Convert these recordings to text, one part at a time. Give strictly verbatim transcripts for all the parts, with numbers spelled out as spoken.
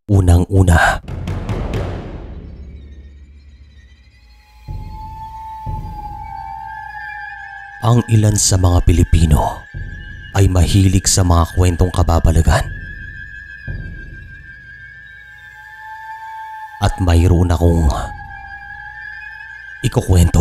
Unang-una, ang ilan sa mga Pilipino ay mahilig sa mga kwentong kababalagan. At mayroon akong ikukwento.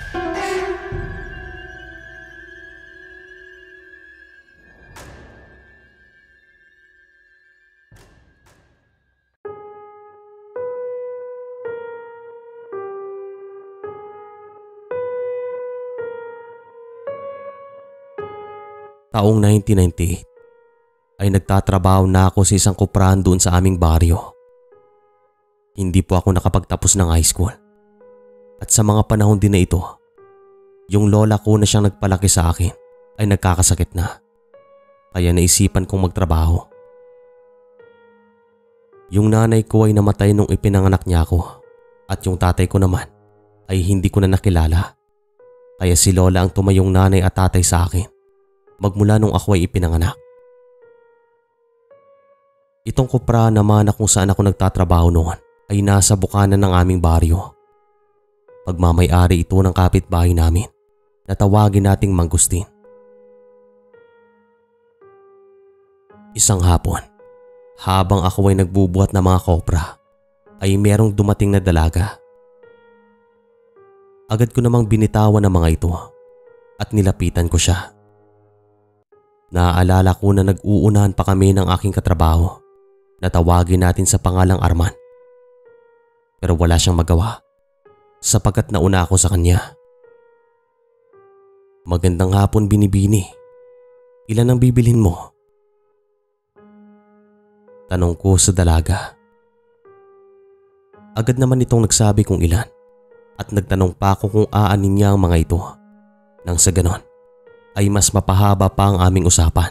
Taong nineteen ninety-eight ay nagtatrabaho na ako sa isang kuprahan doon sa aming baryo. Hindi po ako nakapagtapos ng high school. At sa mga panahon din na ito, yung lola ko na siyang nagpalaki sa akin ay nagkakasakit na. Kaya naisipan kong magtrabaho. Yung nanay ko ay namatay nung ipinanganak niya ako at yung tatay ko naman ay hindi ko na nakilala. Kaya si lola ang tumayong nanay at tatay sa akin magmula nung ako ay ipinanganak. Itong kupra naman na kung saan ako nagtatrabaho noon ay nasa bukana ng aming baryo. Pagmamay-ari ito ng kapitbahay namin na tawagin nating Mangustin. Isang hapon, habang ako ay nagbubuhat ng mga kopra, ay merong dumating na dalaga. Agad ko namang binitawan ng mga ito at nilapitan ko siya. Naaalala ko na nag-uunahan pa kami ng aking katrabaho na tawagin natin sa pangalang Arman. Pero wala siyang magawa sapagkat nauna ako sa kanya. Magandang hapon, Binibini. Ilan ang bibilhin mo? Tanong ko sa dalaga. Agad naman itong nagsabi kung ilan at nagtanong pa ako kung aanin niya ang mga ito. Nang sa ganon ay mas mapahaba pa ang aming usapan.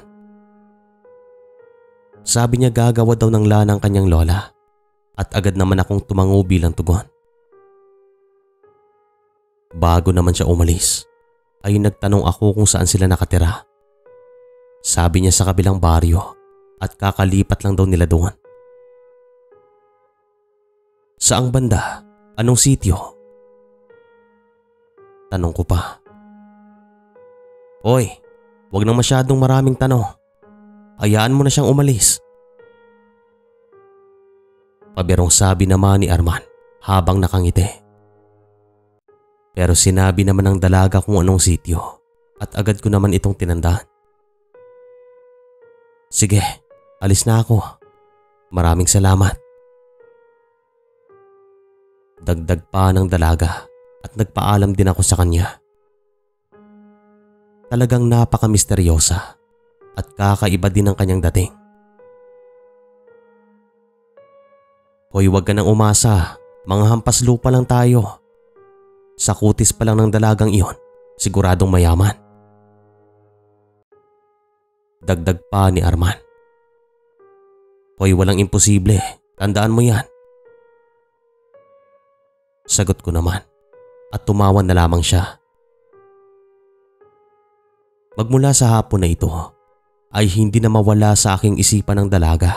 Sabi niya gagawa daw ng lana ang kanyang lola at agad naman akong tumango bilang tugon. Bago naman siya umalis ay nagtanong ako kung saan sila nakatira. Sabi niya sa kabilang baryo at kakalipat lang daw nila doon. Saang banda? Anong sityo? Tanong ko pa. Oy, wag nang masyadong maraming tanong. Hayaan mo na siyang umalis. Pabirong sabi naman ni Arman habang nakangiti. Pero sinabi naman ng dalaga kung anong sityo at agad ko naman itong tinandaan. Sige, alis na ako. Maraming salamat. Dagdag pa ng dalaga at nagpaalam din ako sa kanya. Talagang napaka-misteryosa at kakaiba din ang kanyang dating. Hoy, wag ka nang umasa. Mga hampas lupa lang tayo. Sa kutis pa lang ng dalagang iyon, siguradong mayaman. Dagdag pa ni Arman. Hoy, walang imposible. Tandaan mo yan. Sagot ko naman at tumawa na lamang siya. Magmula sa hapon na ito ay hindi na mawala sa aking isipan ng dalaga.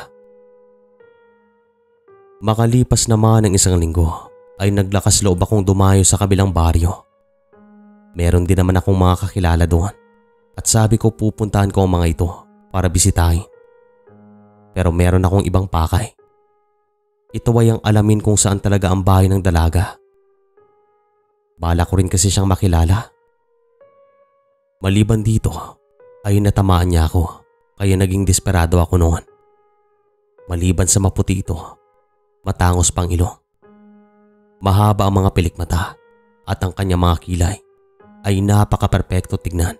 Makalipas naman ng isang linggo ay naglakas loob akong dumayo sa kabilang baryo. Meron din naman akong mga kakilala doon at sabi ko pupuntahan ko ang mga ito para bisitahin. Pero meron akong ibang pakay. Ito ay ang alamin kung saan talaga ang bahay ng dalaga. Bala ko rin kasi siyang makilala. Maliban dito ay natamaan niya ako kaya naging desperado ako noon. Maliban sa maputi ito, matangos pang ilong. Mahaba ang mga pilikmata at ang kanyang mga kilay ay napaka-perpekto tignan.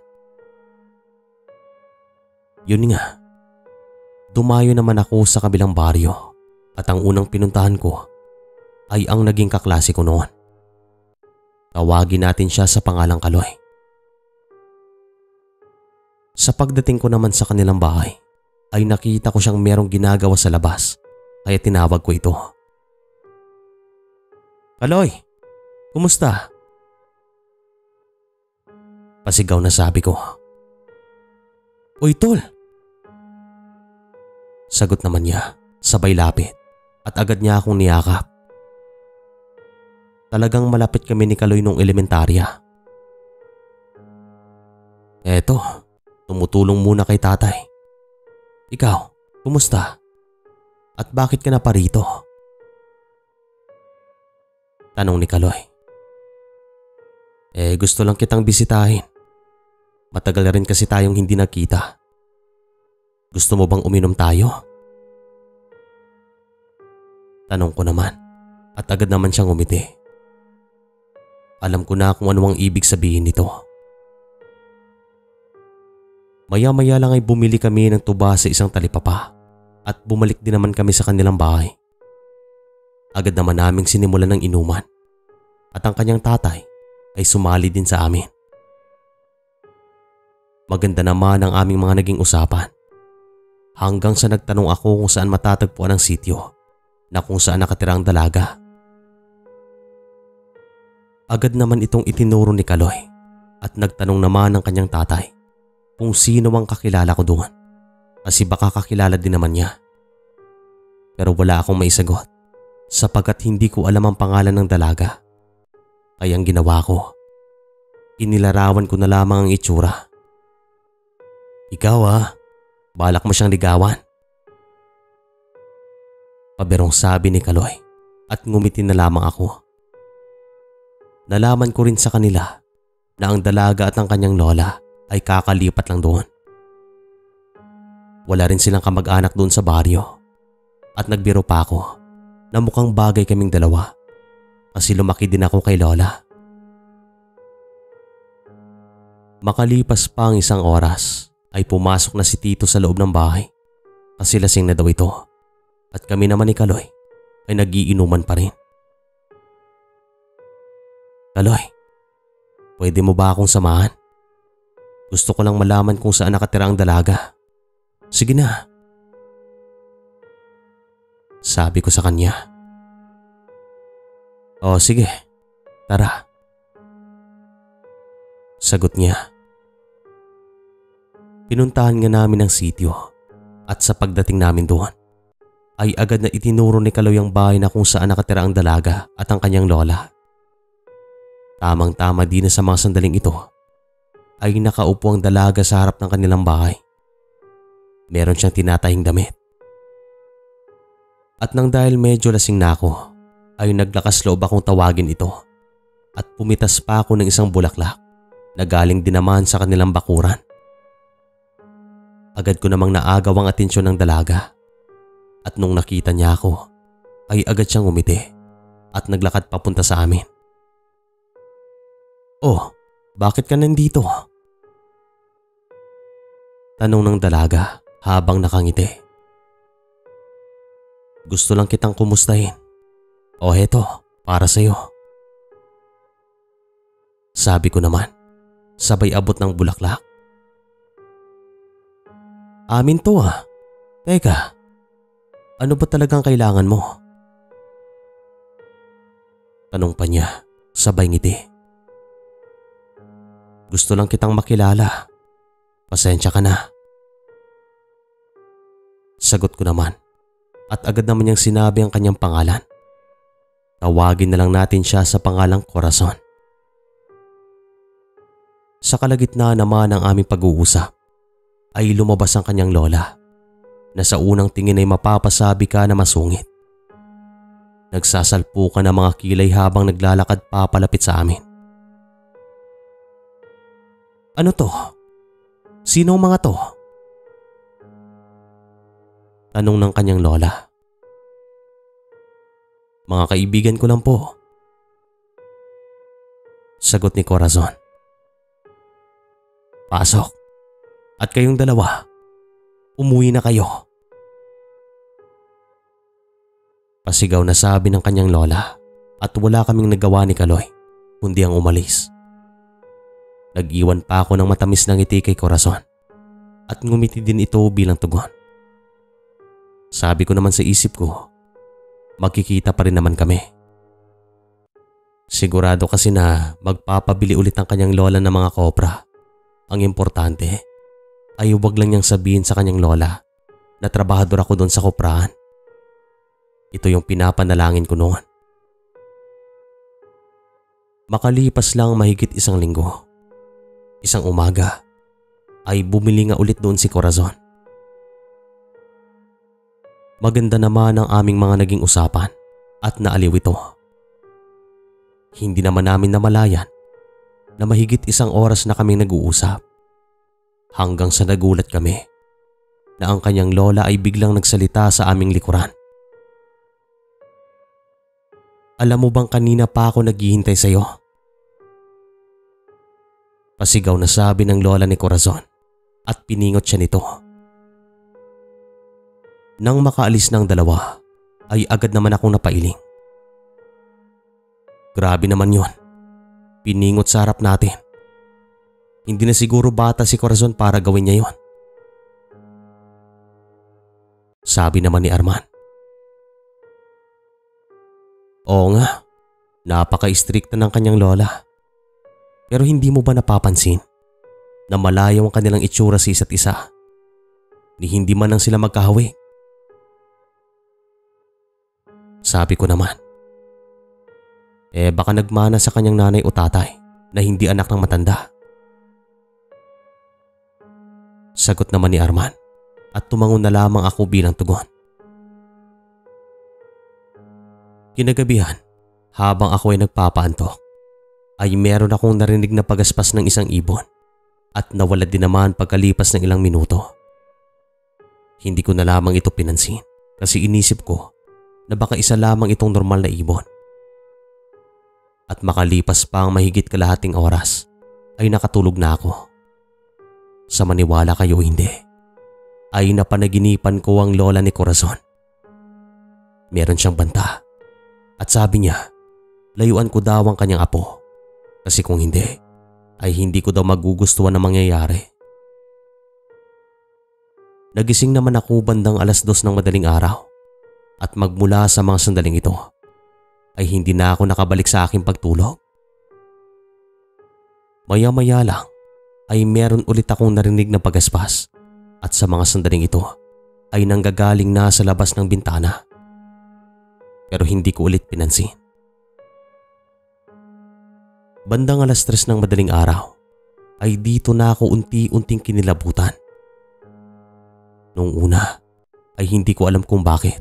Yun nga, dumayo naman ako sa kabilang baryo at ang unang pinuntahan ko ay ang naging kaklase ko noon. Tawagin natin siya sa pangalang Kaloy. Sa pagdating ko naman sa kanilang bahay ay nakita ko siyang merong ginagawa sa labas kaya tinawag ko ito. Kaloy, kumusta? Pasigaw na sabi ko. Uy tol! Sagot naman niya sabay lapit at agad niya akong niyakap. Talagang malapit kami ni Kaloy nung elementarya. Eto, tumutulong muna kay tatay. Ikaw, kumusta? At bakit ka na parito? Tanong ni Kaloy. Eh gusto lang kitang bisitahin. Matagal na rin kasi tayong hindi nagkita. Gusto mo bang uminom tayo? Tanong ko naman at agad naman siyang umiti. Alam ko na kung ano ang ibig sabihin nito. Maya-maya lang ay bumili kami ng tuba sa isang talipapa at bumalik din naman kami sa kanilang bahay. Agad naman naming sinimulan ng inuman at ang kanyang tatay ay sumali din sa amin. Maganda naman ang aming mga naging usapan hanggang sa nagtanong ako kung saan matatagpuan ang sityo na kung saan nakatira ang dalaga. Agad naman itong itinuro ni Kaloy at nagtanong naman ng kanyang tatay kung sino ang kakilala ko doon kasi baka kakilala din naman niya. Pero wala akong maisagot sapagkat hindi ko alam ang pangalan ng dalaga. Kaya ang ginawa ko, inilarawan ko na lamang ang itsura. Ikaw ah, balak mo siyang ligawan. Paberong sabi ni Kaloy at ngumiti na lamang ako. Nalaman ko rin sa kanila na ang dalaga at ang kanyang lola ay kakalipat lang doon. Wala rin silang kamag-anak doon sa baryo at nagbiro pa ako na mukhang bagay kaming dalawa kasi lumaki din ako kay lola. Makalipas pa ang isang oras ay pumasok na si Tito sa loob ng bahay kasi lasing na daw ito at kami naman ni Kaloy ay nagiinuman pa rin. Kaloy, pwede mo ba akong samahan? Gusto ko lang malaman kung saan nakatira ang dalaga. Sige na. Sabi ko sa kanya. O sige, tara. Sagot niya. Pinuntahan nga namin ang sityo at sa pagdating namin doon ay agad na itinuro ni Kaloy ang bahay na kung saan nakatira ang dalaga at ang kanyang lola. Tamang-tama din na sa mga sandaling ito ay nakaupo ang dalaga sa harap ng kanilang bahay. Meron siyang tinatahing damit. At nang dahil medyo lasing na ako ay naglakas loob akong tawagin ito at pumitas pa ako ng isang bulaklak na galing din naman sa kanilang bakuran. Agad ko namang naagaw ang atensyon ng dalaga at nung nakita niya ako ay agad siyang umiti at naglakad papunta sa amin. Oh, bakit ka nandito? Tanong ng dalaga habang nakangiti. Gusto lang kitang kumustahin. O heto, para sa'yo. Sabi ko naman, sabay abot ng bulaklak. Amin to ah. Teka, ano ba talagang kailangan mo? Tanong pa niya, sabay ngiti. Gusto lang kitang makilala. Pasensya ka na. Sagot ko naman at agad naman niyang sinabi ang kanyang pangalan. Tawagin na lang natin siya sa pangalang Corazon. Sa kalagitnaan naman ng aming pag-uusap ay lumabas ang kanyang lola na sa unang tingin ay mapapasabi ka na masungit. Nagsasalpukan ng mga kilay habang naglalakad papalapit sa amin. Ano to? Sino ang mga to? Tanong ng kanyang lola. Mga kaibigan ko lang po. Sagot ni Corazon. Pasok. At kayong dalawa, umuwi na kayo. Pasigaw na sabi ng kanyang lola at wala kaming nagawa ni Kaloy kundi ang umalis. Nag-iwan pa ako ng matamis na ngiti kay Corazon at ngumiti din ito bilang tugon. Sabi ko naman sa isip ko, magkikita pa rin naman kami. Sigurado kasi na magpapabili ulit ang kanyang lola ng mga kopra. Ang importante ay huwag lang niyang sabihin sa kanyang lola na trabahador ako doon sa koprahan. Ito yung pinapanalangin ko noon. Makalipas lang mahigit isang linggo, isang umaga, ay bumili nga ulit doon si Corazon. Maganda naman ang aming mga naging usapan at naaliw ito. Hindi naman namin namalayan na mahigit isang oras na kaming nag-uusap hanggang sa nagulat kami na ang kanyang lola ay biglang nagsalita sa aming likuran. Alam mo bang kanina pa ako naghihintay sa iyo? Pasigaw na sabi ng lola ni Corazon at piningot siya nito. Nang makaalis ng dalawa ay agad naman akong napailing. Grabe naman yon. Piningot sa harap natin. Hindi na siguro bata si Corazon para gawin niya yon. Sabi naman ni Arman. Oo nga, napaka-istrikta ng kanyang lola. Pero hindi mo ba napapansin na malayo ang kanilang itsura sa isa't isa? Ni hindi man lang sila magkahawig. Sabi ko naman. Eh baka nagmana sa kanyang nanay o tatay na hindi anak ng matanda. Sagot naman ni Arman at tumangon na lamang ako bilang tugon. Kinagabihan, habang ako ay nagpapaantok, ay meron akong narinig na pagaspas ng isang ibon at nawala din naman pagkalipas ng ilang minuto. Hindi ko na lamang ito pinansin kasi inisip ko na baka isa lamang itong normal na ibon. At makalipas pa ang mahigit kalahating oras ay nakatulog na ako. Sa maniwala kayo o hindi, ay napanaginipan ko ang lola ni Corazon. Meron siyang banta at sabi niya layuan ko daw ang kanyang apo kasi kung hindi ay hindi ko daw magugustuhan ang mangyayari. Nagising naman ako bandang alas dos ng madaling araw at magmula sa mga sandaling ito ay hindi na ako nakabalik sa aking pagtulog. Maya-maya lang ay meron ulit akong narinig na pagaspas at sa mga sandaling ito ay nanggagaling na sa labas ng bintana. Pero hindi ko ulit pinansin. Bandang alas tres ng madaling araw ay dito na ako unti-unting kinilabutan. Noong una ay hindi ko alam kung bakit.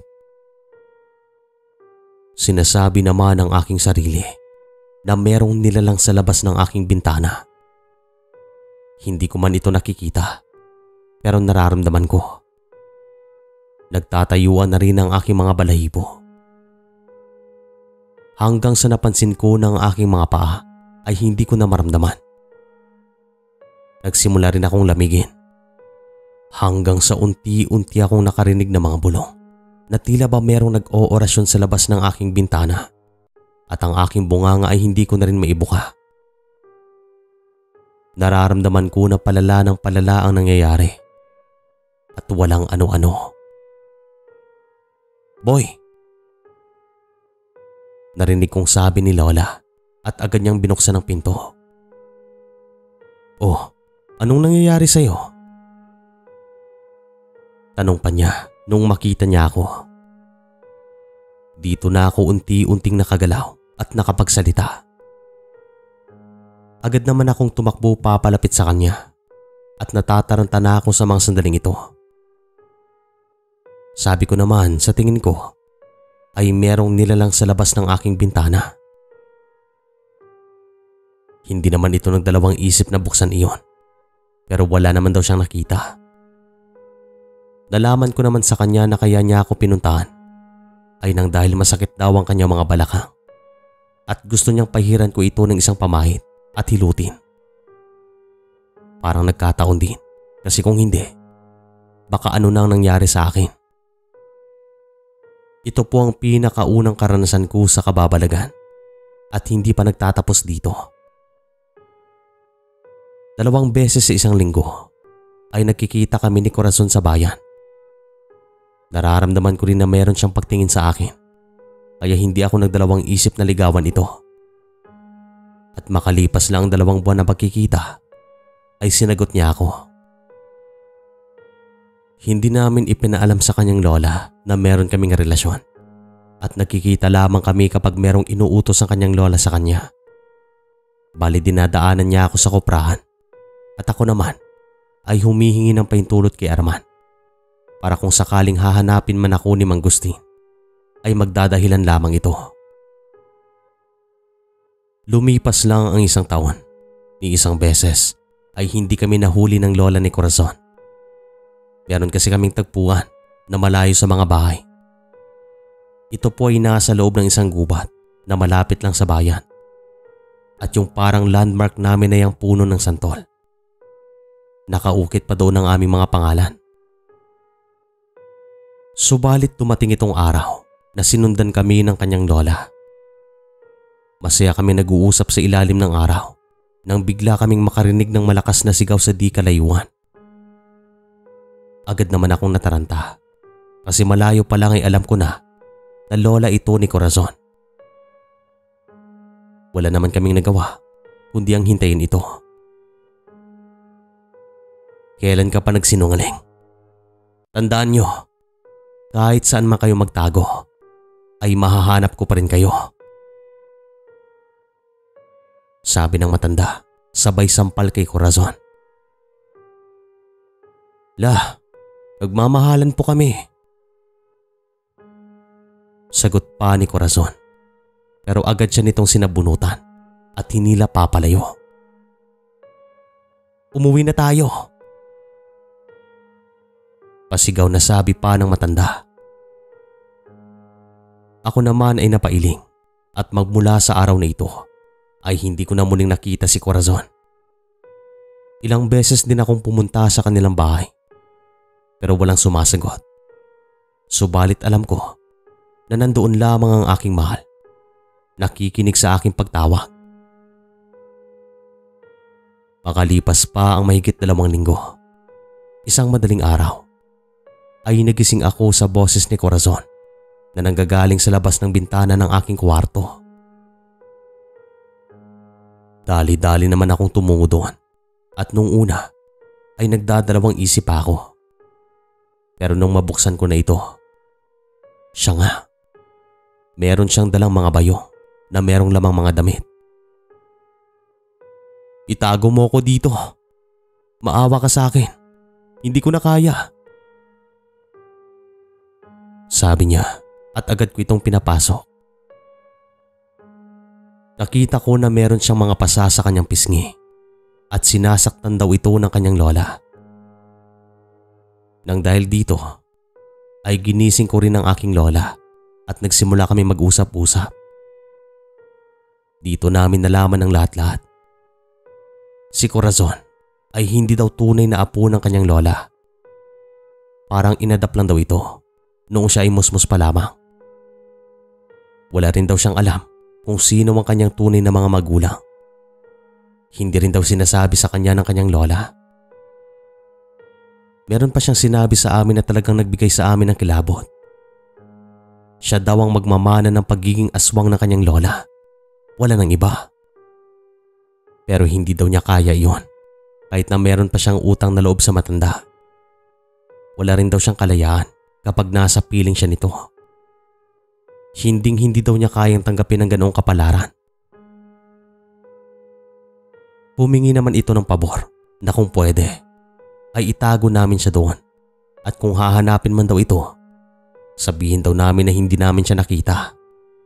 Sinasabi naman ng aking sarili na merong nilalang sa labas ng aking bintana. Hindi ko man ito nakikita pero nararamdaman ko. Nagtatayuan na rin ang aking mga balahibo. Hanggang sa napansin ko ng aking mga paa ay hindi ko na maramdaman. Nagsimula rin akong lamigin. Hanggang sa unti-unti akong nakarinig ng mga bulong na tila ba merong nag-oorasyon sa labas ng aking bintana at ang aking bunganga ay hindi ko na rin maibuka. Nararamdaman ko na palala ng palala ang nangyayari at walang ano-ano. Boy! Narinig kong sabi ni Lola at agad niyang binuksan ang pinto. Oh, anong nangyayari sa'yo? Tanong pa niya nung makita niya ako. Dito na ako unti-unting nakagalaw at nakapagsalita. Agad naman akong tumakbo papalapit sa kanya at natataranta na ako sa mga sandaling ito. Sabi ko naman sa tingin ko ay merong nilalang sa labas ng aking bintana. Hindi naman ito nagdalawang isip na buksan iyon pero wala naman daw siyang nakita. Nalaman ko naman sa kanya na kaya niya ako pinuntahan ay nang dahil masakit daw ang kanyang mga balakang at gusto niyang pahiran ko ito ng isang pamahit at hilutin. Parang nagkataon din kasi kung hindi, baka ano nang nangyari sa akin. Ito po ang pinakaunang karanasan ko sa kababalagan at hindi pa nagtatapos dito. Dalawang beses sa isang linggo ay nagkikita kami ni Corazon sa bayan. Nararamdaman ko rin na meron siyang pagtingin sa akin kaya hindi ako nagdalawang isip na ligawan ito. At makalipas lang ang dalawang buwan na pagkikita ay sinagot niya ako. Hindi namin ipinaalam sa kanyang lola na meron kaming relasyon at nagkikita lamang kami kapag merong inuutos ang kanyang lola sa kanya. Bali dinadaanan niya ako sa koprahan at ako naman ay humihingi ng pahintulot kay Arman para kung sakaling hahanapin man ako ni Mang Gustin ay magdadahilan lamang ito. Lumipas lang ang isang taon. Ni isang beses ay hindi kami nahuli ng lola ni Corazon. Meron kasi kaming tagpuan na malayo sa mga bahay. Ito po ay nasa loob ng isang gubat na malapit lang sa bayan. At yung parang landmark namin ay ang puno ng santol. Nakaukit pa doon ang aming mga pangalan. Subalit dumating itong araw na sinundan kami ng kanyang lola. Masaya kami nag-uusap sa ilalim ng araw nang bigla kaming makarinig ng malakas na sigaw sa di kalayuan. Agad naman akong nataranta kasi malayo pa lang ay alam ko na na lola ito ni Corazon. Wala naman kaming nagawa kundi ang hintayin ito. Kailan ka pa nagsinungaling? Tandaan nyo, kahit saan man kayo magtago, ay mahahanap ko pa rin kayo. Sabi ng matanda, sabay sampal kay Corazon. La, nagmamahalan po kami. Sagot pa ni Corazon, pero agad siya nitong sinabunutan at hinila papalayo. Umuwi na tayo. Pasigaw na sabi pa ng matanda. Ako naman ay napailing at magmula sa araw na ito ay hindi ko na muling nakita si Corazon. Ilang beses din akong pumunta sa kanilang bahay pero walang sumasagot. Subalit alam ko na nandoon lamang ang aking mahal, nakikinig sa aking pagtawag. Makalipas pa ang mahigit dalawang linggo, isang madaling araw ay nagising ako sa boses ni Corazon na nanggagaling sa labas ng bintana ng aking kwarto. Dali-dali naman akong tumungo doon at nung una ay nagdadalawang isip ako. Pero nung mabuksan ko na ito, siya nga. Meron siyang dalang mga bayo na merong lamang mga damit. Itago mo ko dito. Maawa ka sa akin. Hindi ko na kaya. Sabi niya at agad ko itong pinapasok. Nakita ko na meron siyang mga pasa sa kanyang pisngi at sinasaktan daw ito ng kanyang lola. Nang dahil dito ay ginising ko rin ang aking lola at nagsimula kami mag-usap-usap. Dito namin nalaman ang lahat-lahat. Si Corazon ay hindi daw tunay na apo ng kanyang lola. Parang inadap lang daw ito noong siya ay musmus pa lamang. Wala rin daw siyang alam kung sino ang kanyang tunay na mga magulang. Hindi rin daw sinasabi sa kanya ng kanyang lola. Meron pa siyang sinabi sa amin na talagang nagbigay sa amin ng kilabot. Siya daw ang magmamana ng pagiging aswang ng kanyang lola. Wala nang iba. Pero hindi daw niya kaya iyon kahit na meron pa siyang utang na loob sa matanda. Wala rin daw siyang kalayaan kapag nasa piling siya nito. Hinding hindi daw niya kayang tanggapin ang ganoong kapalaran. Humingi naman ito ng pabor na kung pwede ay itago namin siya doon at kung hahanapin man daw ito, sabihin daw namin na hindi namin siya nakita.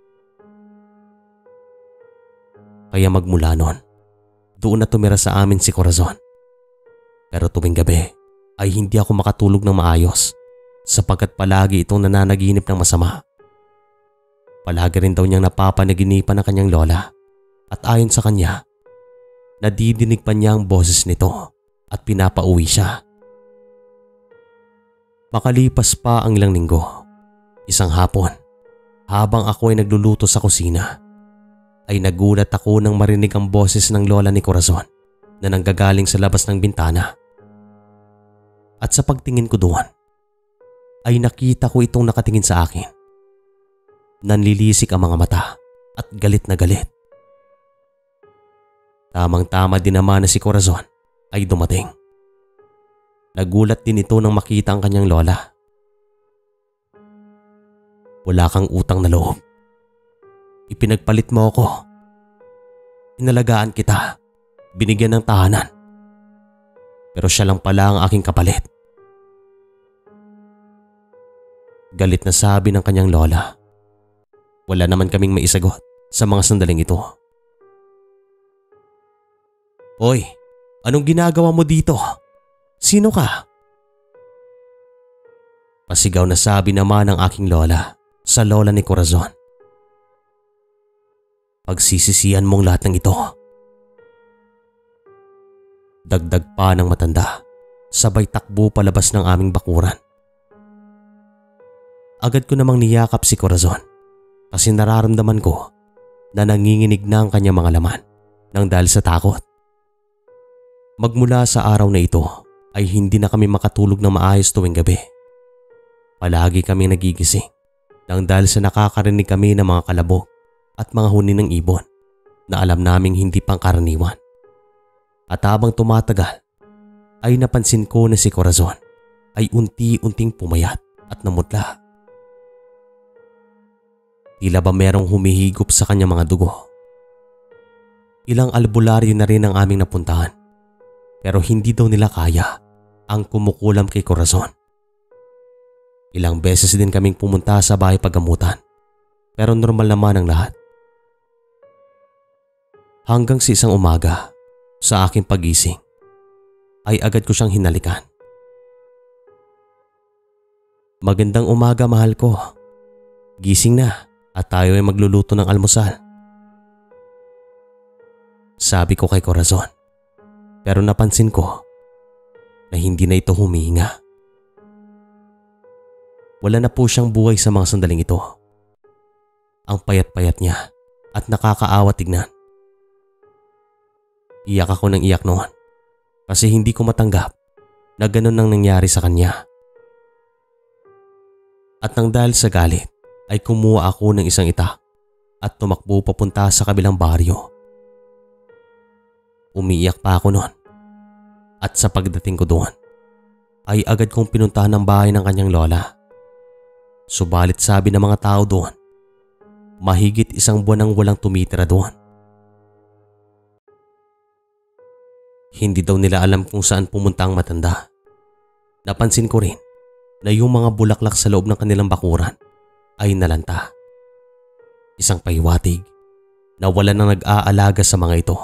Kaya magmula noon, doon na tumira sa amin si Corazon. Pero tuwing gabi ay hindi ako makatulog ng maayos sapagkat palagi itong nananaginip ng masama. Palagi rin daw niyang napapanaginipan ng kanyang lola at ayon sa kanya, nadidinig pa niya ang boses nito at pinapauwi siya. Makalipas pa ang ilang linggo, isang hapon, habang ako ay nagluluto sa kusina, ay nagulat ako nang marinig ang boses ng lola ni Corazon na nanggagaling sa labas ng bintana. At sa pagtingin ko doon, ay nakita ko itong nakatingin sa akin. Nanlilisik ang mga mata at galit na galit. Tamang-tama din naman na si Corazon ay dumating. Nagulat din ito nang makita ang kanyang lola. Wala kang utang na loob. Ipinagpalit mo ako. Inalagaan kita. Binigyan ng tahanan. Pero siya lang pala ang aking kapalit. Galit na sabi ng kanyang lola. Wala naman kaming maisagot sa mga sandaling ito. Hoy, anong ginagawa mo dito? Sino ka? Pasigaw na sabi naman ng aking lola sa lola ni Corazon. Pagsisisihan mong lahat ng ito. Dagdag pa ng matanda, sabay takbo palabas ng aming bakuran. Agad ko namang niyakap si Corazon kasi nararamdaman ko na nanginginig na ang kanyang mga laman nang dahil sa takot. Magmula sa araw na ito ay hindi na kami makatulog ng maayos tuwing gabi. Palagi kaming nagigising nang dahil sa nakakarinig kami ng mga kalabog at mga huni ng ibon na alam naming hindi pangkaraniwan. At habang tumatagal ay napansin ko na si Corazon ay unti-unting pumayat at namutla. Tila ba merong humihigop sa kanyang mga dugo. Ilang albularyo na rin ang aming napuntahan pero hindi daw nila kaya ang kumukulam kay Corazon. Ilang beses din kaming pumunta sa bahay paggamutan pero normal naman ang lahat. Hanggang sa isang umaga sa aking pagising ay agad ko siyang hinalikan. Magandang umaga mahal ko. Gising na at tayo ay magluluto ng almusal. Sabi ko kay Corazon pero napansin ko na hindi na ito humihinga. Wala na po siyang buhay sa mga sandaling ito. Ang payat-payat niya at nakakaawa tignan. Iyak ako ng iyak noon kasi hindi ko matanggap na ganun ang nangyari sa kanya. At nang dahil sa galit ay kumuha ako ng isang itak at tumakbo papunta sa kabilang baryo. Umiiyak pa ako noon at sa pagdating ko doon ay agad kong pinuntahan ang bahay ng kanyang lola. Subalit sabi ng mga tao doon, mahigit isang buwan nang walang tumitira doon. Hindi daw nila alam kung saan pumunta ang matanda. Napansin ko rin na yung mga bulaklak sa loob ng kanilang bakuran ay nalanta. Isang pahiwatig na wala nang nag-aalaga sa mga ito.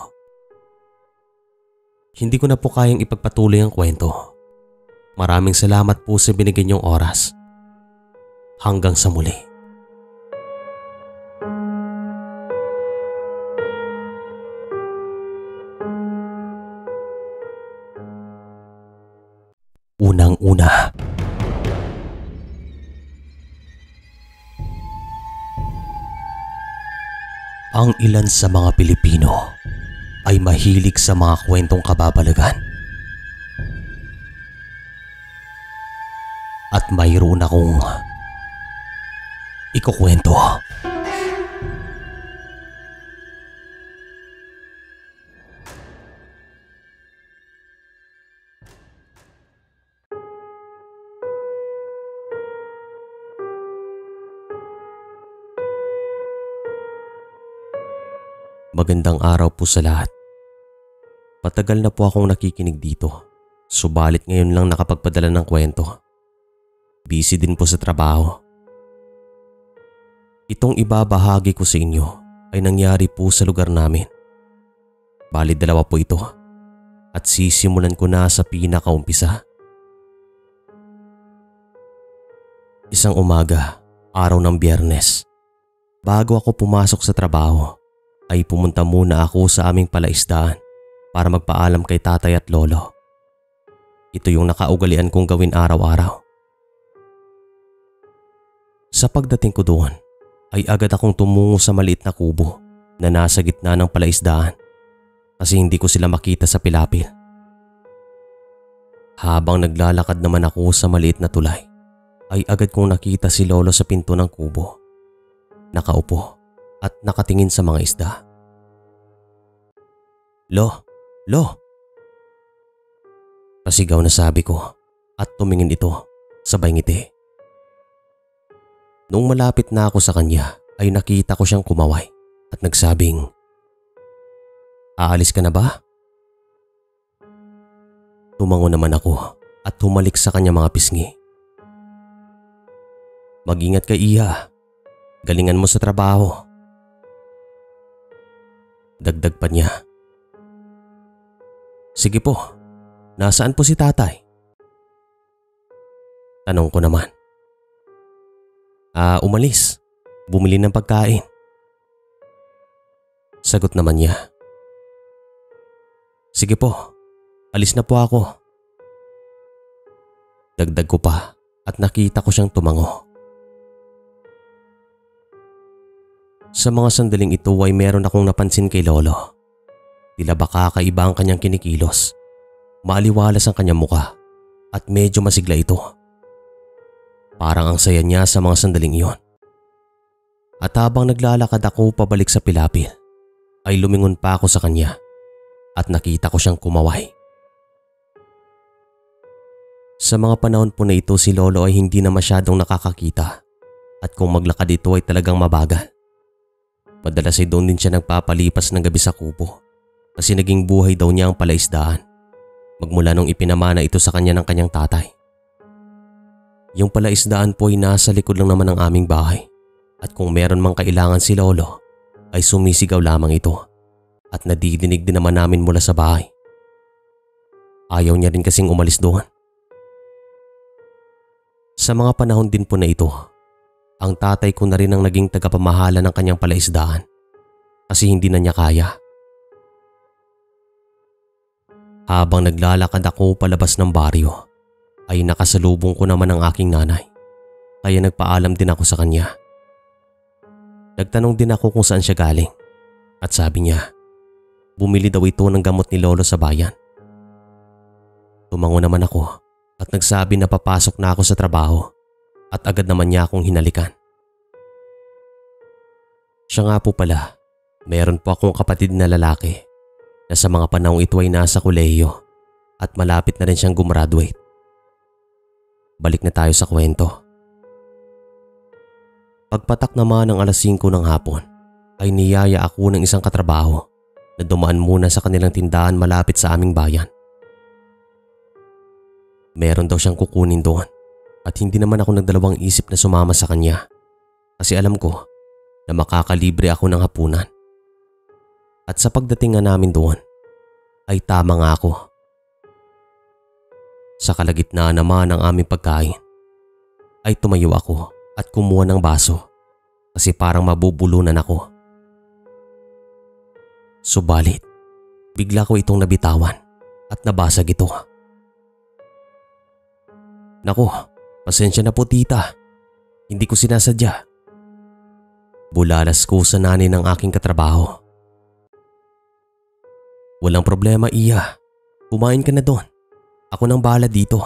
Hindi ko na po kayang ipagpatuloy ang kwento. Maraming salamat po sa binigyan niyong oras. Hanggang sa muli. Unang-una. Ang ilan sa mga Pilipino ay mahilig sa mga kwentong kababalagan. At mayroon akong ikukwento. Magandang araw po sa lahat. Matagal na po akong nakikinig dito, subalit ngayon lang nakapagpadala ng kwento. Busy din po sa trabaho. Itong ibabahagi ko sa inyo ay nangyari po sa lugar namin. Bali dalawa po ito at sisimulan ko na sa pinakaumpisa. Isang umaga, araw ng Biyernes, bago ako pumasok sa trabaho, ay pumunta muna ako sa aming palaisdaan para magpaalam kay tatay at lolo. Ito yung nakaugalian kong gawin araw-araw. Sa pagdating ko doon, ay agad akong tumungo sa maliit na kubo na nasa gitna ng palaisdaan kasi hindi ko sila makita sa pilapil. Habang naglalakad naman ako sa maliit na tulay, ay agad kong nakita si lolo sa pinto ng kubo. Nakaupo at nakatingin sa mga isda. Lo, lo! Pasigaw na sabi ko at tumingin ito sabay ngiti. Nung malapit na ako sa kanya ay nakita ko siyang kumaway at nagsabing, "Aalis ka na ba?" Tumango naman ako at humalik sa kanya mga pisngi. "Mag-ingat ka, Iha. Galingan mo sa trabaho." Dagdag pa niya. "Sige po, nasaan po si tatay?" Tanong ko naman. "Ah, umalis. Bumili ng pagkain." Sagot naman niya. "Sige po, alis na po ako." Dagdag ko pa at nakita ko siyang tumango. Sa mga sandaling ito ay meron akong napansin kay Lolo. Tila ba kakaiba ang kanyang kinikilos. Maaliwalas ang kanyang muka at medyo masigla ito. Parang ang saya niya sa mga sandaling iyon. At habang naglalakad ako pabalik sa pilapil, ay lumingon pa ako sa kanya at nakita ko siyang kumaway. Sa mga panahon po na ito si Lolo ay hindi na masyadong nakakakita at kung maglakad ito ay talagang mabagal. Madalas ay doon din siya nagpapalipas ng gabi sa kubo kasi naging buhay daw niya ang palaisdaan magmula nung ipinamana ito sa kanya ng kanyang tatay. Yung palaisdaan po ay nasa likod lang naman ng aming bahay at kung meron mang kailangan si Lolo ay sumisigaw lamang ito at nadidinig din naman namin mula sa bahay. Ayaw niya rin kasing umalis doon. Sa mga panahon din po na ito, ang tatay ko na rin ang naging tagapamahala ng kanyang palaisdaan kasi hindi na niya kaya. Habang naglalakad ako palabas ng baryo, ay nakasalubong ko naman ang aking nanay kaya nagpaalam din ako sa kanya. Nagtanong din ako kung saan siya galing at sabi niya, bumili daw ito ng gamot ni Lolo sa bayan. Tumango naman ako at nagsabi na papasok na ako sa trabaho at agad naman niya akong hinalikan. Siya nga po pala, meron po akong kapatid na lalaki na sa mga panahong ito ay nasa kolehiyo at malapit na rin siyang gumraduate. Balik na tayo sa kwento. Pagpatak naman ng alas singko ng hapon ay niyaya ako ng isang katrabaho na dumaan muna sa kanilang tindahan malapit sa aming bayan. Meron daw siyang kukunin doon at hindi naman ako nagdalawang isip na sumama sa kanya kasi alam ko na makakalibre ako ng hapunan. At sa pagdating nga namin doon ay tama nga ako. Sa kalagitnaan naman ng aming pagkain ay tumayo ako at kumuha ng baso kasi parang mabubulunan ako. Subalit, bigla ko itong nabitawan at nabasag ito. Naku, pasensya na po tita. Hindi ko sinasadya. Bulalas ko sa nanay ng aking katrabaho. Walang problema, Iya. Kumain ka na doon. Ako nang bahala dito.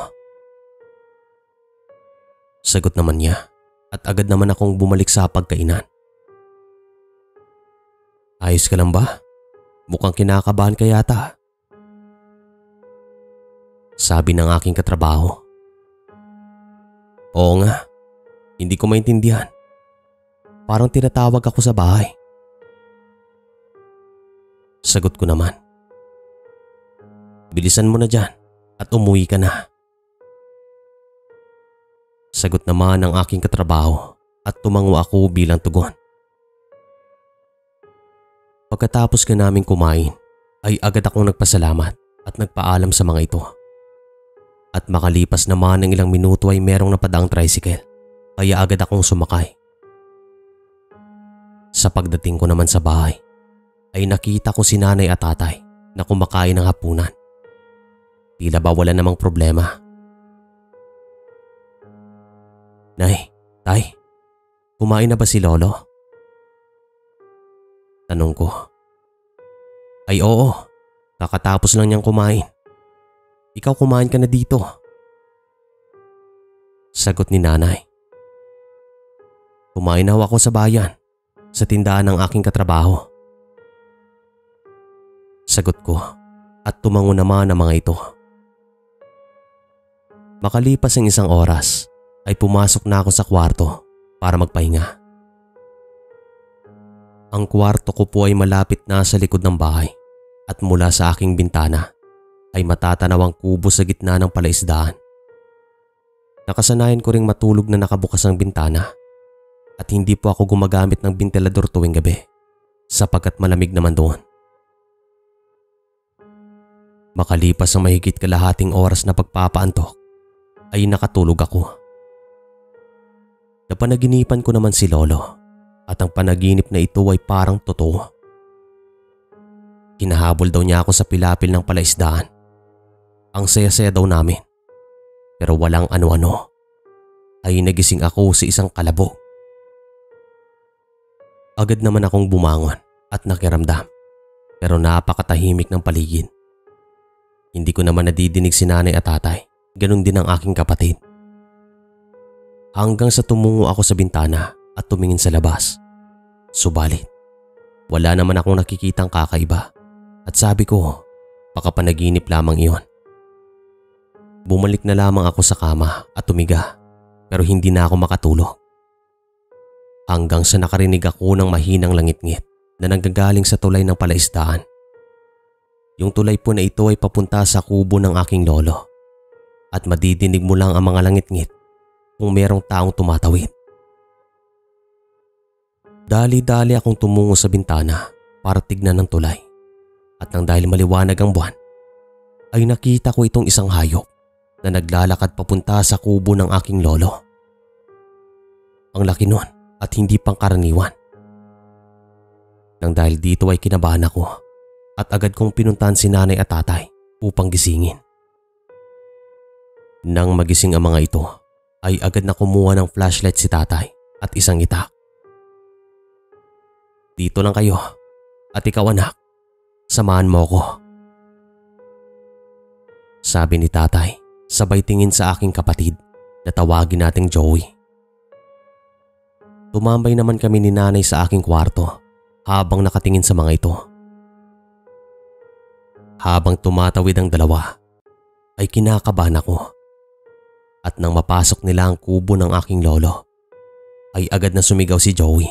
Sagot naman niya at agad naman akong bumalik sa pagkainan. Ayos ka lang ba? Mukhang kinakabahan ka yata. Sabi ng aking katrabaho. Oo nga, hindi ko maintindihan. Parang tinatawag ako sa bahay. Sagot ko naman. Bilisan mo na dyan at umuwi ka na. Sagot naman ng aking katrabaho at tumango ako bilang tugon. Pagkatapos ka naming kumain ay agad akong nagpasalamat at nagpaalam sa mga ito. At makalipas naman ng ilang minuto ay merong napadaang tricycle kaya agad akong sumakay. Sa pagdating ko naman sa bahay ay nakita ko si nanay at tatay na kumakain ng hapunan. Tila ba wala namang problema. Nay, tay, kumain na ba si Lolo? Tanong ko. Ay oo, kakatapos lang niyang kumain. Ikaw kumain ka na dito. Sagot ni nanay. Kumain na ako sa bayan, sa tindahan ng aking katrabaho. Sagot ko at tumango naman ang mga ito. Makalipas ang isang oras ay pumasok na ako sa kwarto para magpahinga. Ang kwarto ko po ay malapit na sa likod ng bahay at mula sa aking bintana ay matatanaw ang kubo sa gitna ng palaisdaan. Nakasanayan ko ring matulog na nakabukas ang bintana at hindi po ako gumagamit ng bentilador tuwing gabi sapagkat malamig naman doon. Makalipas ang mahigit kalahating oras na pagpapaantok ay nakatulog ako. Napanaginipan ko naman si Lolo at ang panaginip na ito ay parang totoo. Hinahabol daw niya ako sa pilapil ng palaisdaan. Ang saya-saya daw namin. Pero walang ano-ano ay nagising ako sa isang kalabog. Agad naman akong bumangon at nakiramdam pero napakatahimik ng paligid. Hindi ko naman nadidinig si nanay at tatay, ganun din ang aking kapatid. Hanggang sa tumungo ako sa bintana at tumingin sa labas. Subalit, wala naman akong nakikitang kakaiba at sabi ko, baka panaginip lamang iyon. Bumalik na lamang ako sa kama at tumiga pero hindi na ako makatulog. Hanggang sa nakarinig ako ng mahinang langit-ngit na nanggagaling sa tulay ng palaisdaan. Yung tulay po na ito ay papunta sa kubo ng aking lolo at madidinig mo lang ang mga langit-ngit kung merong taong tumatawid. Dali-dali akong tumungo sa bintana para tignan ng tulay at nang dahil maliwanag ang buwan ay nakita ko itong isang hayop na naglalakad papunta sa kubo ng aking lolo. Ang laki nun at hindi pangkaraniwan. Nang dahil dito ay kinabahan ako at agad kong pinuntahan si nanay at tatay upang gisingin. Nang magising ang mga ito ay agad na kumuha ng flashlight si tatay at isang itak. Dito lang kayo at ikaw anak, samahan mo ako. Sabi ni tatay sabay tingin sa aking kapatid na tawagin nating Joey. Tumambay naman kami ni nanay sa aking kwarto habang nakatingin sa mga ito. Habang tumatawid ang dalawa ay kinakabahan ako at nang mapasok nila ang kubo ng aking lolo ay agad na sumigaw si Joey.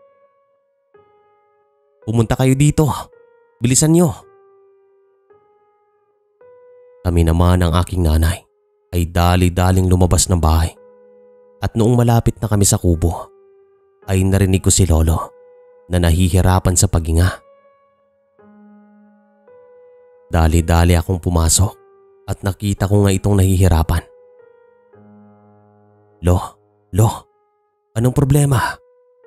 Pumunta kayo dito, bilisan nyo. Kami naman ang aking nanay ay dali-daling lumabas ng bahay at noong malapit na kami sa kubo ay narinig ko si lolo na nahihirapan sa paghinga. Dali-dali akong pumasok at nakita ko nga itong nahihirapan. Lo, lo, anong problema?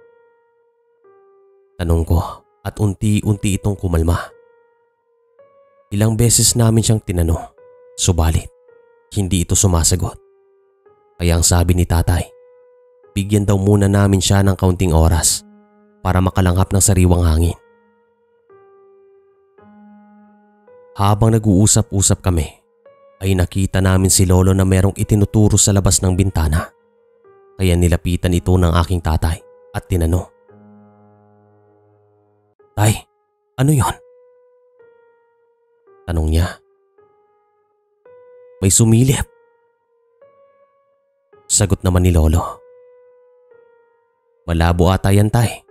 Tanong ko at unti-unti itong kumalma. Ilang beses namin siyang tinanong, subalit hindi ito sumasagot. Kaya ang sabi ni tatay, bigyan daw muna namin siya ng kaunting oras para makalanghap ng sariwang hangin. Habang nag-uusap-usap kami, ay nakita namin si lolo na merong itinuturo sa labas ng bintana. Kaya nilapitan ito ng aking tatay at tinanong. Tay, ano yon? Tanong niya. May sumilip. Sagot naman ni lolo. Malabo ata yan, tay.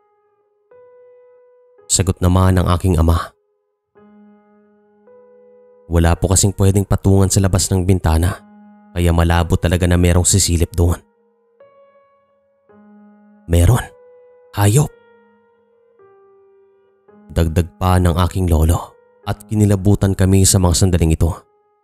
Sagot naman ng aking ama. Wala po kasing pwedeng patungan sa labas ng bintana kaya malabo talaga na merong sisilip doon. Meron. Hayop. Dagdag pa ng aking lolo at kinilabutan kami sa mga sandaling ito.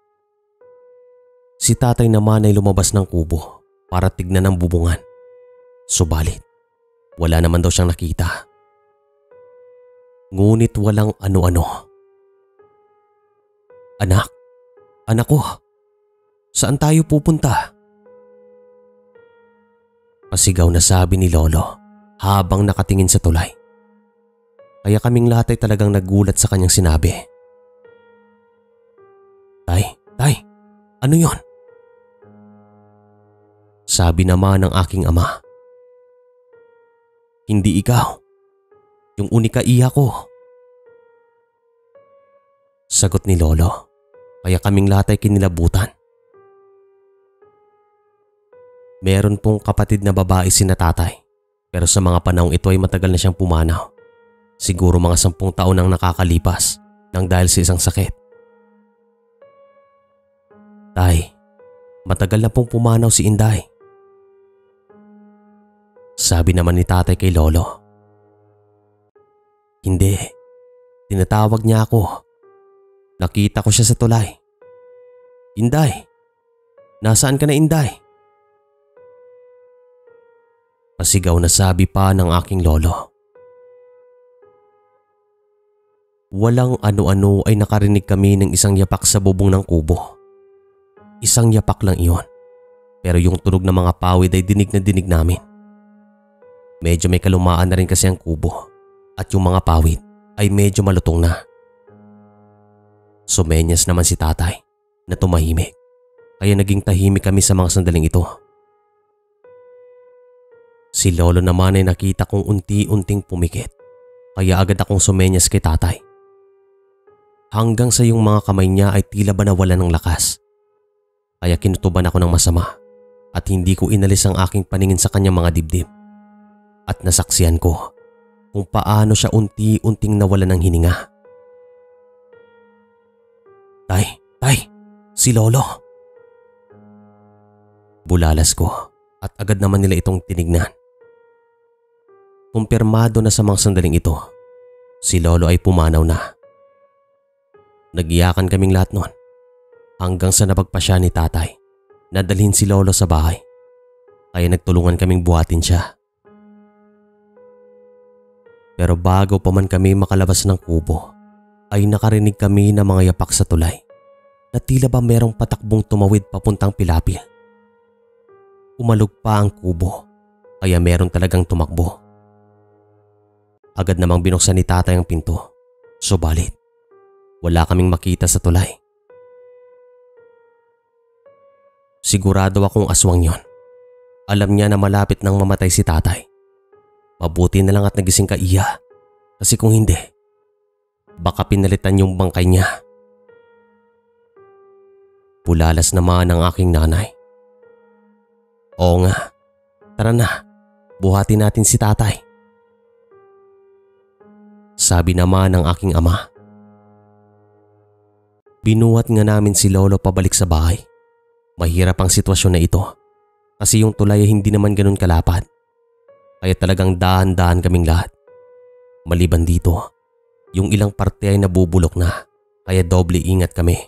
Si tatay naman ay lumabas ng kubo para tignan ang bubungan. Subalit, wala naman daw siyang nakita. Ngunit walang ano-ano. Anak, anak ko, saan tayo pupunta? Pasigaw na sabi ni lolo habang nakatingin sa tulay. Kaya kaming lahat ay talagang nagulat sa kanyang sinabi. Tay, tay, ano yon? Sabi naman ng aking ama. Hindi ikaw, yung unika iya ko. Sagot ni lolo, kaya kaming lahat ay kinilabutan. Meron pong kapatid na babae si tatay, pero sa mga panahong ito ay matagal na siyang pumanaw. Siguro mga sampung taon ang nakakalipas nang dahil sa isang sakit. Tay, matagal na pong pumanaw si Inday. Sabi naman ni tatay kay lolo. Hindi, tinatawag niya ako. Nakita ko siya sa tulay. Inday, nasaan ka na Inday? Pasigaw na sabi pa ng aking lolo. Walang ano-ano ay nakarinig kami ng isang yapak sa bubong ng kubo. Isang yapak lang iyon, pero yung tunog ng mga pawid ay dinig na dinig namin. Medyo may kalumaan na rin kasi ang kubo at yung mga pawid ay medyo malutong na. Sumenyas naman si tatay na tumahimik, kaya naging tahimik kami sa mga sandaling ito. Si lolo naman ay nakita kong unti-unting pumikit, kaya agad akong sumenyas kay tatay. Hanggang sa yung mga kamay niya ay tila ba nawalan ng lakas. Kaya kinutuban ako ng masama at hindi ko inalis ang aking paningin sa kanyang mga dibdib. At nasaksiyan ko kung paano siya unti-unting nawalan ng hininga. Tay, tay, si lolo. Bulalas ko at agad naman nila itong tinignan. Kumpirmado na sa mga sandaling ito, si lolo ay pumanaw na. Nagiyakan kaming lahat noon hanggang sa napagpasya ni tatay na dalhin si lolo sa bahay, kaya nagtulungan kaming buhatin siya. Pero bago pa man kami makalabas ng kubo ay nakarinig kami ng mga yapak sa tulay na tila ba merong patakbong tumawid papuntang Pilapil. Umalog pa ang kubo kaya meron talagang tumakbo. Agad namang binuksan ni tatay ang pinto, subalit wala kaming makita sa tulay. Sigurado akong aswang yon. Alam niya na malapit nang mamatay si tatay. Mabuti na lang at nagising ka iya, kasi kung hindi, baka pinalitan yung bangkay niya. Bulalas naman ang aking nanay. Oo nga, tara na, buhatin natin si tatay. Sabi naman ng aking ama. Binuhat nga namin si lolo pabalik sa bahay. Mahirap ang sitwasyon na ito kasi yung tulay ay hindi naman ganun kalapad. Kaya talagang dahan-dahan kaming lahat. Maliban dito, yung ilang parte ay nabubulok na kaya doble ingat kami.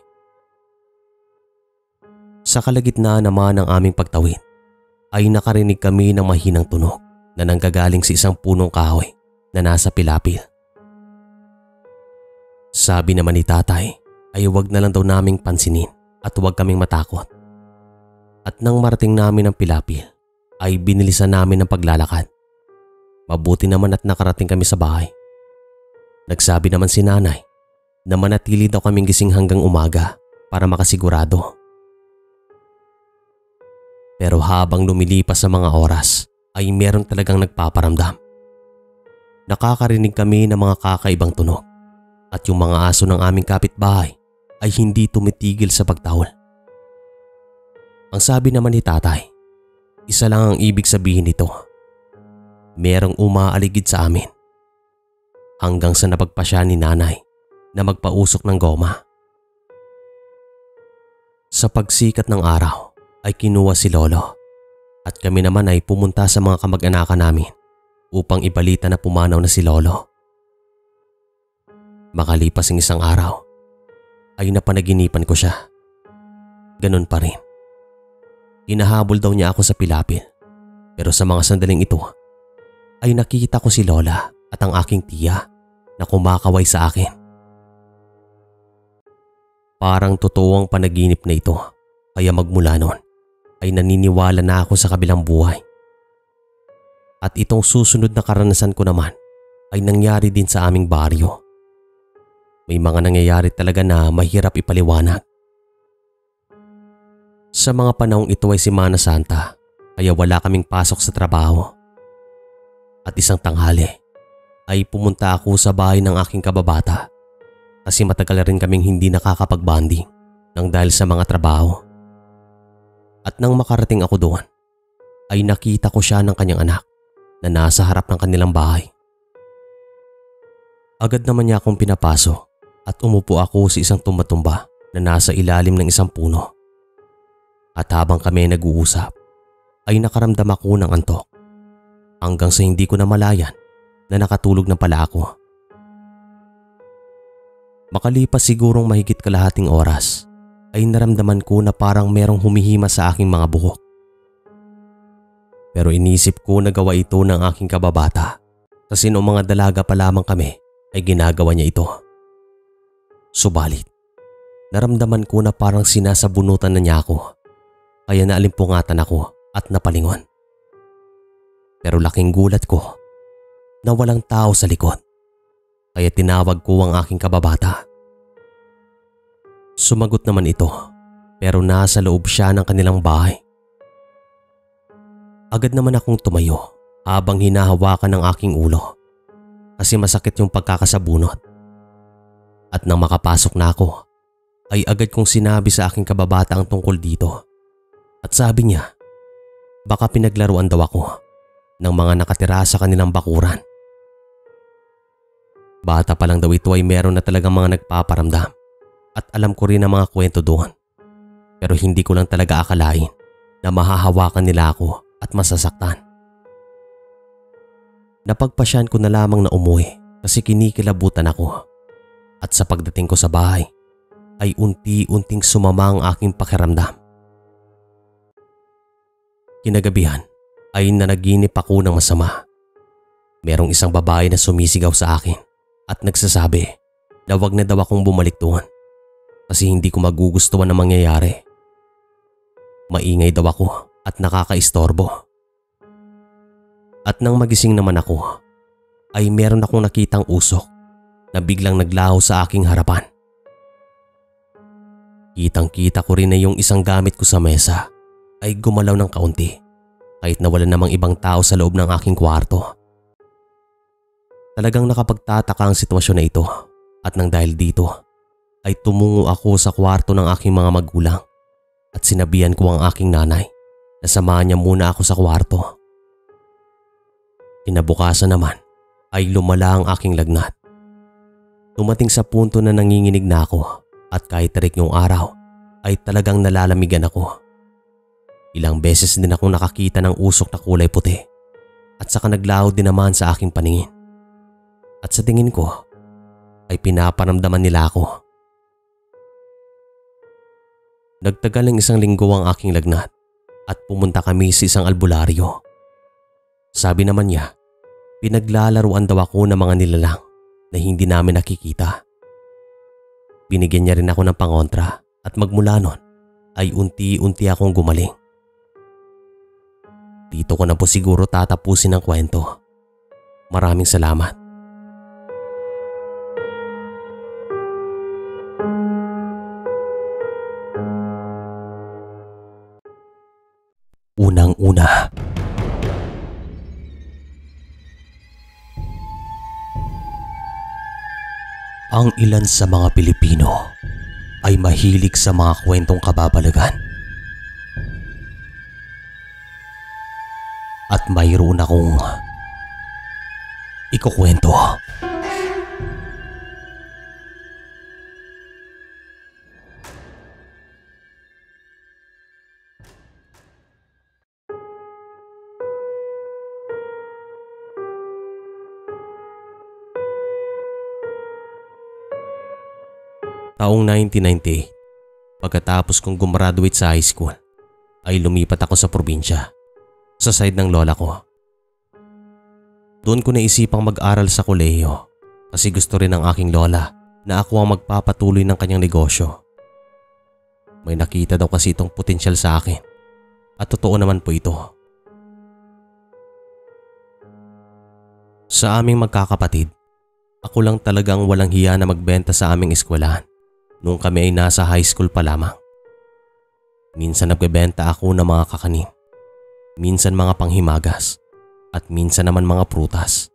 Sa kalagitnaan naman ng aming pagtawid ay nakarinig kami ng mahinang tunog na nanggagaling sa isang punong kahoy na nasa Pilapil. Sabi naman ni tatay ay huwag na lang daw naming pansinin at huwag kaming matakot. At nang marating namin ang Pilapil ay binilisan namin ang paglalakad. Mabuti naman at nakarating kami sa bahay. Nagsabi naman si nanay na manatili daw kaming gising hanggang umaga para makasigurado. Pero habang lumilipas sa mga oras ay meron talagang nagpaparamdam. Nakakarinig kami ng mga kakaibang tunog at yung mga aso ng aming kapitbahay ay hindi tumitigil sa pagtahol. Ang sabi naman ni tatay, isa lang ang ibig sabihin nito. Merong umaaligid sa amin. Hanggang sa napagpasya ni nanay na magpausok ng goma. Sa pagsikat ng araw ay kinuha si lolo at kami naman ay pumunta sa mga kamag-anakan namin upang ibalita na pumanaw na si lolo. Makalipas ang isang araw ay napanaginipan ko siya. Ganun pa rin. Hinahabol daw niya ako sa Pilapil, pero sa mga sandaling ito ay nakita ko si lola at ang aking tiya na kumakaway sa akin. Parang totoo ang panaginip na ito, kaya magmula noon ay naniniwala na ako sa kabilang buhay. At itong susunod na karanasan ko naman ay nangyari din sa aming baryo. May mga nangyayari talaga na mahirap ipaliwanag. Sa mga panahong ito ay Semana Santa, kaya wala kaming pasok sa trabaho. At isang tanghali ay pumunta ako sa bahay ng aking kababata kasi matagal rin kaming hindi nakakapag-bonding nang dahil sa mga trabaho. At nang makarating ako doon ay nakita ko siya ng kanyang anak na nasa harap ng kanilang bahay. Agad naman niya akong pinapasok at umupo ako sa isang tumba-tumba na nasa ilalim ng isang puno. At habang kami nag-uusap ay nakaramdam ako ng antok hanggang sa hindi ko na malayan na nakatulog na pala ako. Makalipas sigurong mahigit kalahating oras ay naramdaman ko na parang merong humihima sa aking mga buhok. Pero inisip ko na gawa ito ng aking kababata kasi noong mga dalaga pa lamang kami ay ginagawa niya ito. Subalit, naramdaman ko na parang sinasabunutan na niya ako kaya naalimpungatan ako at napalingon. Pero laking gulat ko na walang tao sa likod kaya tinawag ko ang aking kababata. Sumagot naman ito pero nasa loob siya ng kanilang bahay. Agad naman akong tumayo habang hinahawakan ng aking ulo kasi masakit yung pagkakasabunot. At nang makapasok na ako ay agad kong sinabi sa aking kababata ang tungkol dito. At sabi niya baka pinaglaruan daw ako ng mga nakatira sa kanilang bakuran. Bata pa lang daw ito ay meron na talagang mga nagpaparamdam at alam ko rin ang mga kwento doon. Pero hindi ko lang talaga akalain na mahahawakan nila ako at masasaktan. Napagpasyan ko na lamang na umuwi kasi kinikilabutan ako. At sa pagdating ko sa bahay ay unti-unting sumama ang aking pakiramdam. Kinagabihan ay nanaginip ako ng masama. Merong isang babae na sumisigaw sa akin at nagsasabi na wag na daw akong bumalik doon kasi hindi ko magugustuhan ang mangyayari. Maingay daw ako at nakakaistorbo. At nang magising naman ako ay meron akong nakitang usok na biglang naglaho sa aking harapan. Kitang-kita ko rin na yung isang gamit ko sa mesa ay gumalaw ng kaunti kahit na wala namang ibang tao sa loob ng aking kwarto. Talagang nakapagtataka ang sitwasyon na ito at nang dahil dito ay tumungo ako sa kwarto ng aking mga magulang at sinabihan ko ang aking nanay na samahan niya muna ako sa kwarto. Kinabukasan naman ay lumala ang aking lagnat. Tumating sa punto na nanginginig na ako at kahit tarik yung araw ay talagang nalalamigan ako. Ilang beses din akong nakakita ng usok na kulay puti at saka naglaho din naman sa aking paningin. At sa tingin ko ay pinaparamdaman nila ako. Nagtagal ng isang linggo ang aking lagnat at pumunta kami sa isang albularyo. Sabi naman niya, pinaglalaruan daw ako ng mga nilalang na hindi namin nakikita. Binigyan niya rin ako ng pangontra at magmula nun ay unti-unti akong gumaling. Dito ko na po siguro tatapusin ang kwento. Maraming salamat. Unang-una, ang ilan sa mga Pilipino ay mahilig sa mga kwentong kababalagan. At mayroon akong ikukwento. Taong nineteen ninety-eight, pagkatapos kong gumraduate sa high school, ay lumipat ako sa probinsya, sa side ng lola ko. Doon ko naisipang mag-aral sa kolehiyo kasi gusto rin ng aking lola na ako ang magpapatuloy ng kanyang negosyo. May nakita daw kasi itong potensyal sa akin at totoo naman po ito. Sa aming magkakapatid, ako lang talagang walang hiya na magbenta sa aming eskwelahan noong kami ay nasa high school pa lamang. Minsan nagbebenta ako ng mga kakanin, minsan mga panghimagas, at minsan naman mga prutas.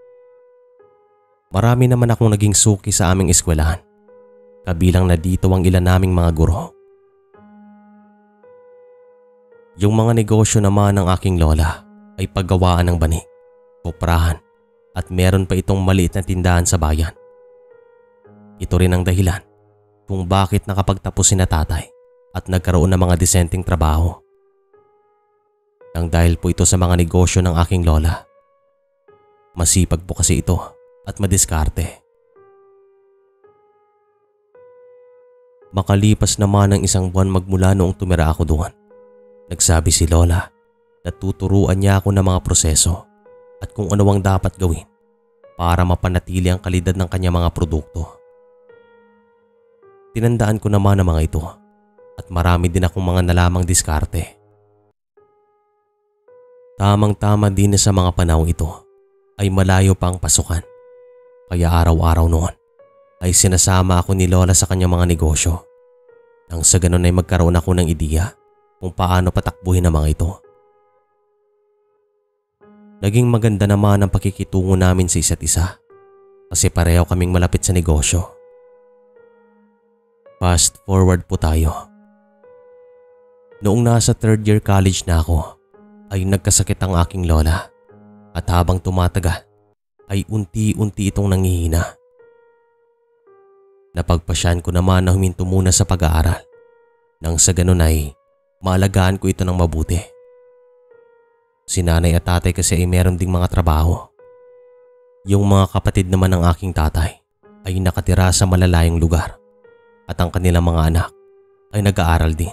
Marami naman akong naging suki sa aming eskwelahan, kabilang na dito ang ilan naming mga guro. Yung mga negosyo naman ng aking lola ay paggawaan ng banig, koprahan at meron pa itong maliit na tindahan sa bayan. Ito rin ang dahilan kung bakit nakapagtapos si na tatay at nagkaroon ng mga disenteng trabaho. Nang dahil po ito sa mga negosyo ng aking lola. Masipag po kasi ito at madiskarte. Makalipas naman ng isang buwan magmula noong tumira ako doon, nagsabi si lola na tuturuan niya ako ng mga proseso at kung ano ang dapat gawin para mapanatili ang kalidad ng kanyang mga produkto. Tinandaan ko naman ang mga ito at marami din akong mga nalamang diskarte. Tamang-tama din na sa mga panahong ito ay malayo pa ang pasukan, kaya araw-araw noon ay sinasama ako ni lola sa kanyang mga negosyo. Nang sa ganun ay magkaroon ako ng ideya kung paano patakbuhin ang mga ito. Naging maganda naman ang pakikitungo namin sa isa't isa kasi pareho kaming malapit sa negosyo. Fast forward po tayo. Noong nasa third year college na ako ay nagkasakit ang aking lola at habang tumatagal ay unti-unti itong nangihina. Napagpasyan ko naman na huminto muna sa pag-aaral nang sa ganun ay maalagaan ko ito ng mabuti. Si nanay at tatay kasi ay meron ding mga trabaho. Yung mga kapatid naman ng aking tatay ay nakatira sa malalayong lugar at ang kanilang mga anak ay nag-aaral din.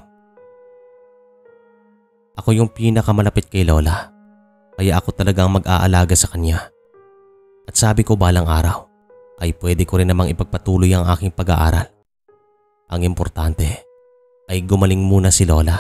Ako yung pinakamalapit kay lola kaya ako talagang mag-aalaga sa kanya. At sabi ko balang araw ay pwede ko rin namang ipagpatuloy ang aking pag-aaral. Ang importante ay gumaling muna si lola.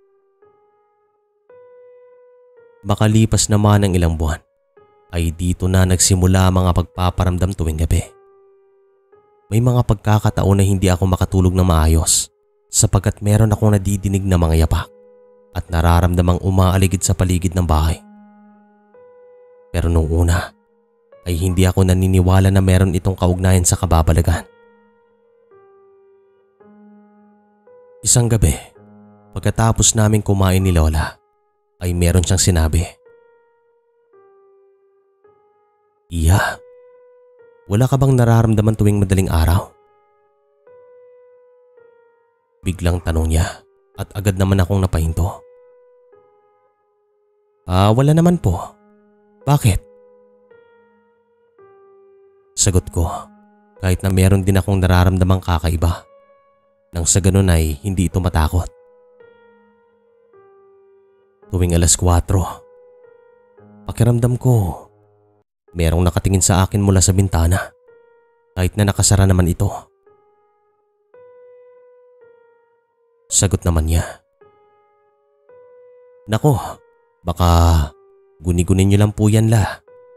Makalipas naman ng ilang buwan ay dito na nagsimula ang mga pagpaparamdam tuwing gabi. May mga pagkakataon na hindi ako makatulog ng maayos sapagkat meron akong nadidinig na mga yapak at nararamdamang umaaligid sa paligid ng bahay. Pero nung una ay hindi ako naniniwala na meron itong kaugnayan sa kababalagan. Isang gabi, pagkatapos naming kumain ni lola, ay meron siyang sinabi. Iya, wala ka bang nararamdaman tuwing madaling araw? Biglang tanong niya at agad naman akong napahinto. Ah, wala naman po. Bakit? Sagot ko, kahit na meron din akong nararamdamang kakaiba. Nang sa ganun ay hindi ito matakot. Tuwing alas kwatro, pakiramdam ko, merong nakatingin sa akin mula sa bintana kahit na nakasara naman ito. Sagot naman niya. Nako, baka guni-gunin niyo lang po yan la.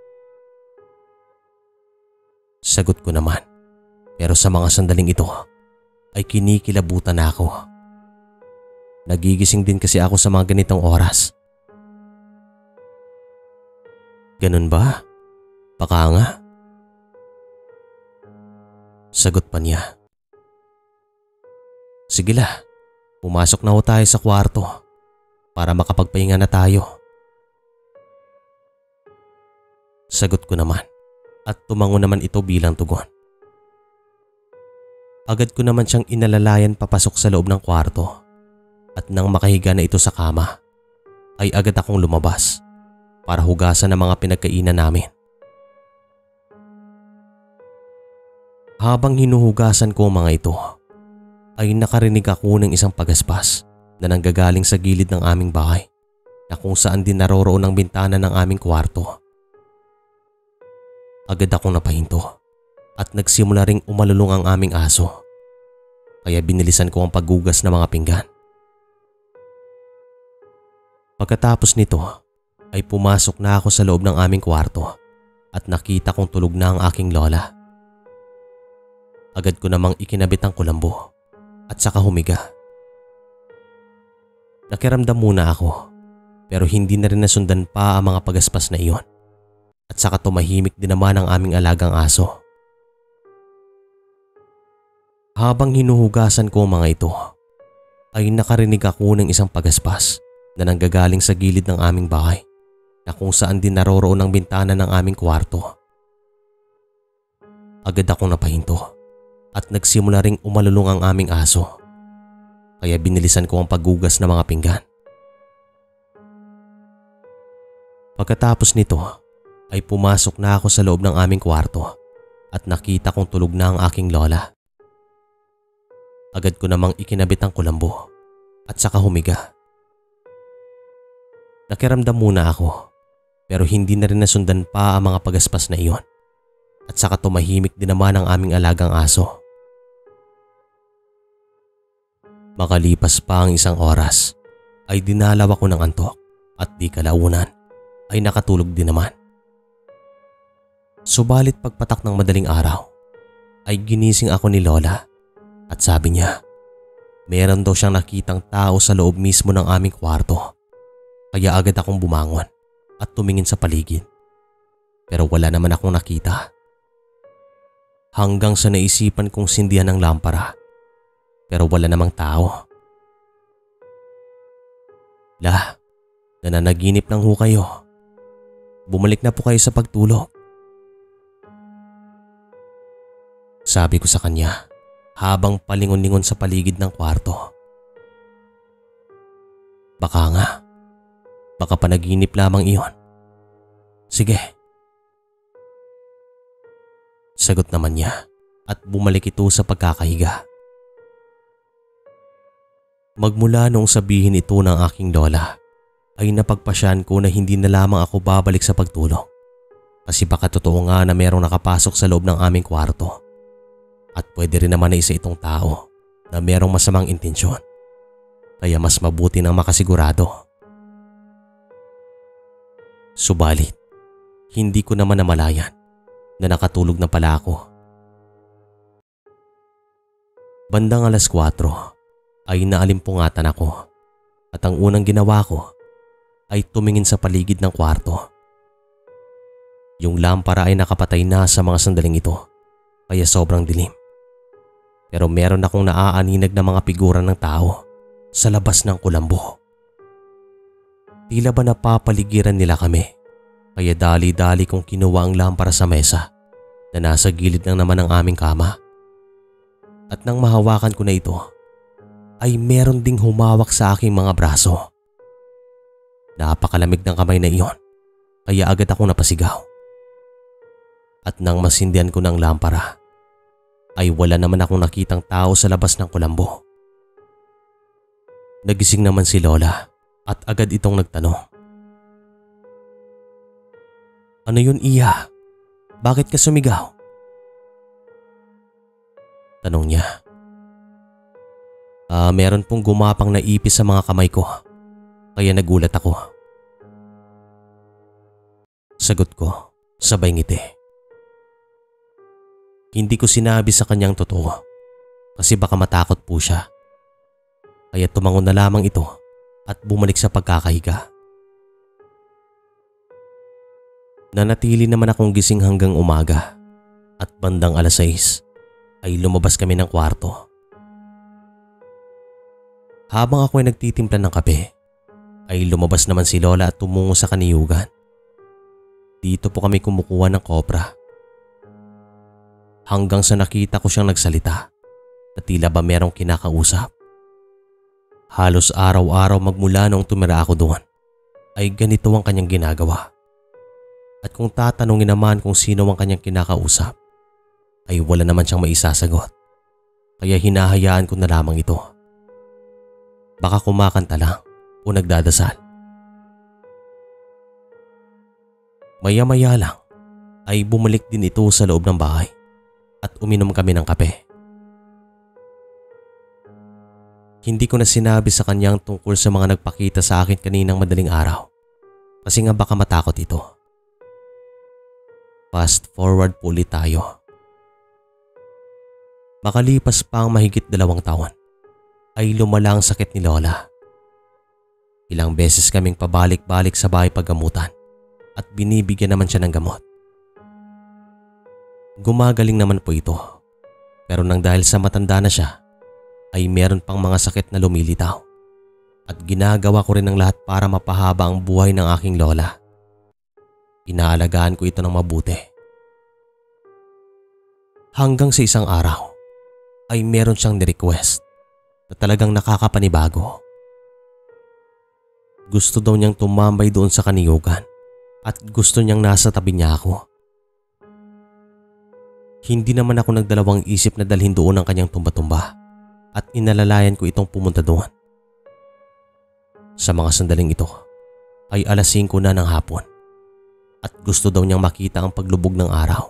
Sagot ko naman, pero sa mga sandaling ito ay kinikilabutan na ako. Nagigising din kasi ako sa mga ganitong oras. Ganun ba? Baka nga. Sagot pa niya. Sige la, pumasok na ho tayo sa kwarto para makapagpahinga na tayo. Sagot ko naman. At tumango naman ito bilang tugon. Agad ko naman siyang inalalayan papasok sa loob ng kwarto at nang makahiga na ito sa kama ay agad akong lumabas para hugasan ang mga pinagkainan namin. Habang hinuhugasan ko ang mga ito ay nakarinig ako ng isang pagaspas na nanggagaling sa gilid ng aming bahay na kung saan din naroroon ang bintana ng aming kwarto. Agad akong napahinto at nagsimula ring umalulong ang aming aso. Kaya binilisan ko ang paggugas ng mga pinggan. Pagkatapos nito ay pumasok na ako sa loob ng aming kwarto at nakita kong tulog na ang aking lola. Agad ko namang ikinabit ang kulambo at saka humiga. Nakiramdam muna ako pero hindi na rin nasundan pa ang mga pagaspas na iyon. At saka tumahimik din naman ang aming alagang aso. Habang hinuhugasan ko ang mga ito, ay nakarinig ako ng isang pagaspas na nanggagaling sa gilid ng aming bahay na kung saan din naroroon ang bintana ng aming kwarto. Agad akong napahinto at nagsimula ring umalulong ang aming aso, kaya binilisan ko ang paggugas ng mga pinggan. Pagkatapos nito ay pumasok na ako sa loob ng aming kwarto at nakita kong tulog na ang aking lola. Agad ko namang ikinabit ang kulambo at saka humiga. Nakiramdam muna ako pero hindi na rin nasundan pa ang mga pagaspas na iyon at saka tumahimik din naman ang aming alagang aso. Makalipas pa ang isang oras ay dinalaw ako ng antok at di kalaunan ay nakatulog din naman. Subalit pagpatak ng madaling araw ay ginising ako ni Lola at sabi niya meron daw siyang nakitang tao sa loob mismo ng aming kwarto. Kaya agad akong bumangon at tumingin sa paligid. Pero wala naman akong nakita. Hanggang sa naisipan kong sindihan ng lampara. Pero wala namang tao. La, nananaginip lang ho kayo. Bumalik na po kayo sa pagtulog. Sabi ko sa kanya habang palingon-lingon sa paligid ng kwarto. Baka nga. Baka panaginip lamang iyon. Sige. Sagot naman niya at bumalik ito sa pagkakahiga. Magmula noong sabihin ito ng aking lola ay napagpasyan ko na hindi na lamang ako babalik sa pagtulog. Kasi baka totoo nga na merong nakapasok sa loob ng aming kwarto. At pwede rin naman na isa itong tao na merong masamang intensyon. Kaya mas mabuti nang makasigurado. Subalit, hindi ko naman namalayan na nakatulog na pala ako. Bandang alas kwatro ay naalimpungatan ako at ang unang ginawa ko ay tumingin sa paligid ng kwarto. Yung lampara ay nakapatay na sa mga sandaling ito kaya sobrang dilim. Pero meron akong naaaninag na mga figura ng tao sa labas ng kulambo. Tila ba napapaligiran nila kami, kaya dali-dali kong kinuha ang lampara sa mesa na nasa gilid lang naman ng aming kama. At nang mahawakan ko na ito, ay meron ding humawak sa aking mga braso. Napakalamig ng kamay na iyon, kaya agad akong napasigaw. At nang masindihan ko ng lampara, ay wala naman akong nakitang tao sa labas ng kulambo. Nagising naman si Lola. At agad itong nagtanong. Ano yun, Iya? Bakit ka sumigaw? Tanong niya. Ah, meron pong gumapang na ipis sa mga kamay ko. Kaya nagulat ako. Sagot ko, sabay ngiti. Hindi ko sinabi sa kanyang totoo kasi baka matakot po siya. Kaya tumangon na lamang ito at bumalik sa pagkakahiga. Nanatili naman akong gising hanggang umaga at bandang alas sais ay lumabas kami ng kwarto. Habang ako ay nagtitimpla ng kape, ay lumabas naman si Lola at tumungo sa kaniyugan. Dito po kami kumukuha ng kopra. Hanggang sa nakita ko siyang nagsalita at tila ba merong kinakausap. Halos araw-araw magmula noong tumira ako doon ay ganito ang kanyang ginagawa. At kung tatanungin naman kung sino ang kanyang kinakausap, ay wala naman siyang maisasagot. Kaya hinahayaan ko na lamang ito. Baka kumakanta lang o nagdadasal. Maya-maya lang ay bumalik din ito sa loob ng bahay at uminom kami ng kape. Hindi ko na sinabi sa kanyang tungkol sa mga nagpakita sa akin kaninang madaling araw kasi nga baka matakot ito. Fast forward po ulit tayo. Makalipas pa ang mahigit dalawang taon ay lumala ang sakit ni Lola. Ilang beses kaming pabalik-balik sa bahay paggamutan at binibigyan naman siya ng gamot. Gumagaling naman po ito pero nang dahil sa matanda na siya ay meron pang mga sakit na lumilitaw at ginagawa ko rin ang lahat para mapahaba ang buhay ng aking lola. Inaalagaan ko ito ng mabuti. Hanggang sa isang araw ay meron siyang ni-request na talagang nakakapanibago. Gusto daw niyang tumambay doon sa kaniyugan at gusto niyang nasa tabi niya ako. Hindi naman ako nagdalawang isip na dalhin doon ang kanyang tumba-tumba at inalalayan ko itong pumunta doon. Sa mga sandaling ito ay alas singko na ng hapon at gusto daw niyang makita ang paglubog ng araw.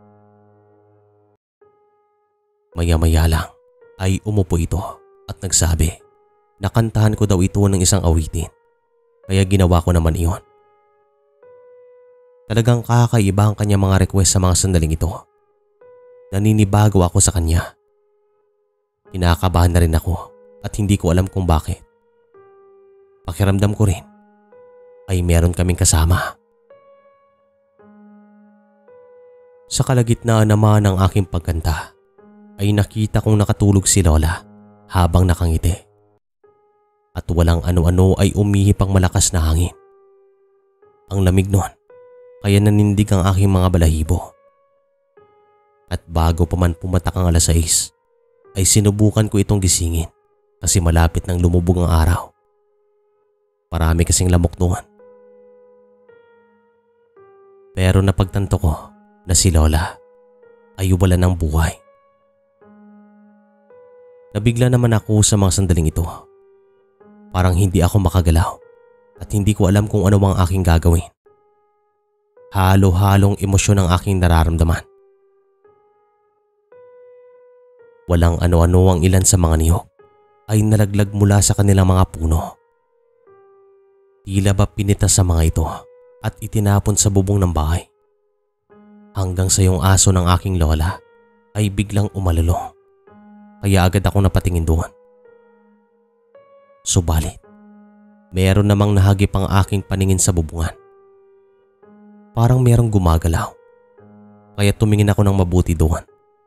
Maya-maya lang ay umupo ito at nagsabi na kantahan ko daw ito ng isang awitin, kaya ginawa ko naman iyon. Talagang kakaiba ang kanyang mga request sa mga sandaling ito. Naninibago ako sa kanya. Kinakabahan na rin ako at hindi ko alam kung bakit. Pakiramdam ko rin ay meron kaming kasama. Sa kalagitnaan naman ng aking pagkanta ay nakita kong nakatulog si Lola habang nakangiti. At walang ano-ano ay umihip ang malakas na hangin. Ang lamig nun kaya nanindig ang aking mga balahibo. At bago pa man pumatak ang alas sais ay sinubukan ko itong gisingin kasi malapit nang lumubog ang araw. Marami kasing lamok doon. Pero napagtanto ko na si Lola ay wala ng buhay. Nabigla naman ako sa mga sandaling ito. Parang hindi ako makagalaw at hindi ko alam kung ano ang aking gagawin. Halo-halong emosyon ang aking nararamdaman. Walang ano-ano ang ilan sa mga niyog ay nalaglag mula sa kanilang mga puno. Tila ba pinitas sa mga ito at itinapon sa bubong ng bahay. Hanggang sa yung aso ng aking lola ay biglang umalulong. Kaya agad ako napatingin doon. Subalit, meron namang nahagip ang aking paningin sa bubungan. Parang merong gumagalaw. Kaya tumingin ako ng mabuti doon.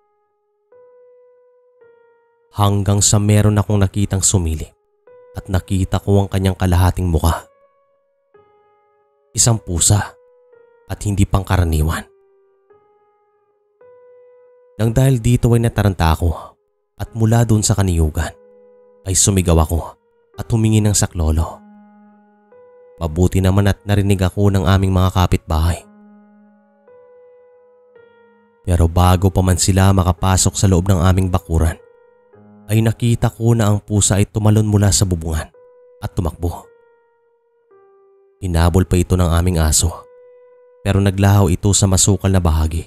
Hanggang sa meron akong nakitang sumilip at nakita ko ang kanyang kalahating muka. Isang pusa at hindi pangkaraniwan. Nang dahil dito ay nataranta ako at mula doon sa kaniyugan ay sumigaw ako at humingi ng saklolo. Mabuti naman at narinig ako ng aming mga kapitbahay. Pero bago pa man sila makapasok sa loob ng aming bakuran ay nakita ko na ang pusa ay tumalon mula sa bubungan at tumakbo. Hinabol pa ito ng aming aso pero naglahaw ito sa masukal na bahagi.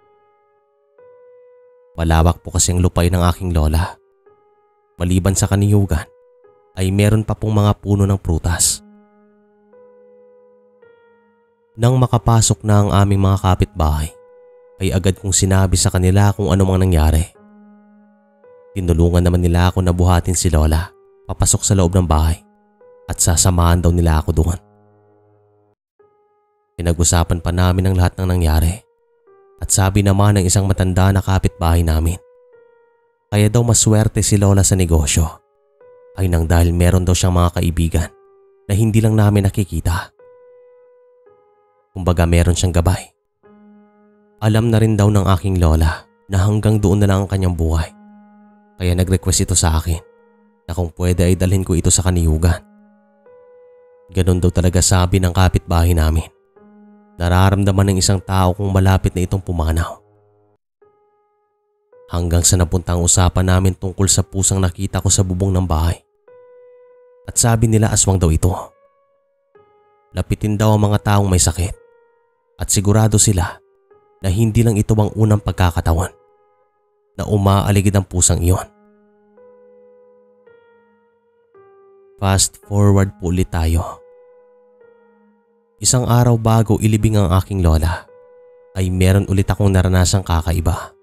Malawak po kasi ang lupay ng aking lola. Maliban sa kaniyugan ay meron pa pong mga puno ng prutas. Nang makapasok na ang aming mga kapitbahay ay agad kong sinabi sa kanila kung ano mang nangyari. Tinulungan naman nila ako na buhatin si Lola papasok sa loob ng bahay at sasamahan daw nila ako doon. Pinag-usapan pa namin ang lahat ng nangyari at sabi naman ng isang matanda na kapitbahay namin. Kaya daw maswerte si Lola sa negosyo ay nang dahil meron daw siyang mga kaibigan na hindi lang namin nakikita. Kumbaga meron siyang gabay. Alam na rin daw ng aking lola na hanggang doon na lang ang kanyang buhay. Kaya nag-request ito sa akin na kung pwede ay dalhin ko ito sa kaniyugan. Ganon daw talaga sabi ng kapitbahay namin. Nararamdaman ng isang tao kung malapit na itong pumanaw. Hanggang sa napunta ang usapan namin tungkol sa pusang nakita ko sa bubong ng bahay. At sabi nila aswang daw ito. Lapitin daw ang mga taong may sakit. At sigurado sila na hindi lang ito ang unang pagkakataon na umaaligid ang pusang iyon. Fast forward po ulit tayo. Isang araw bago ilibing ang aking lola ay meron ulit akong naranasang kakaiba.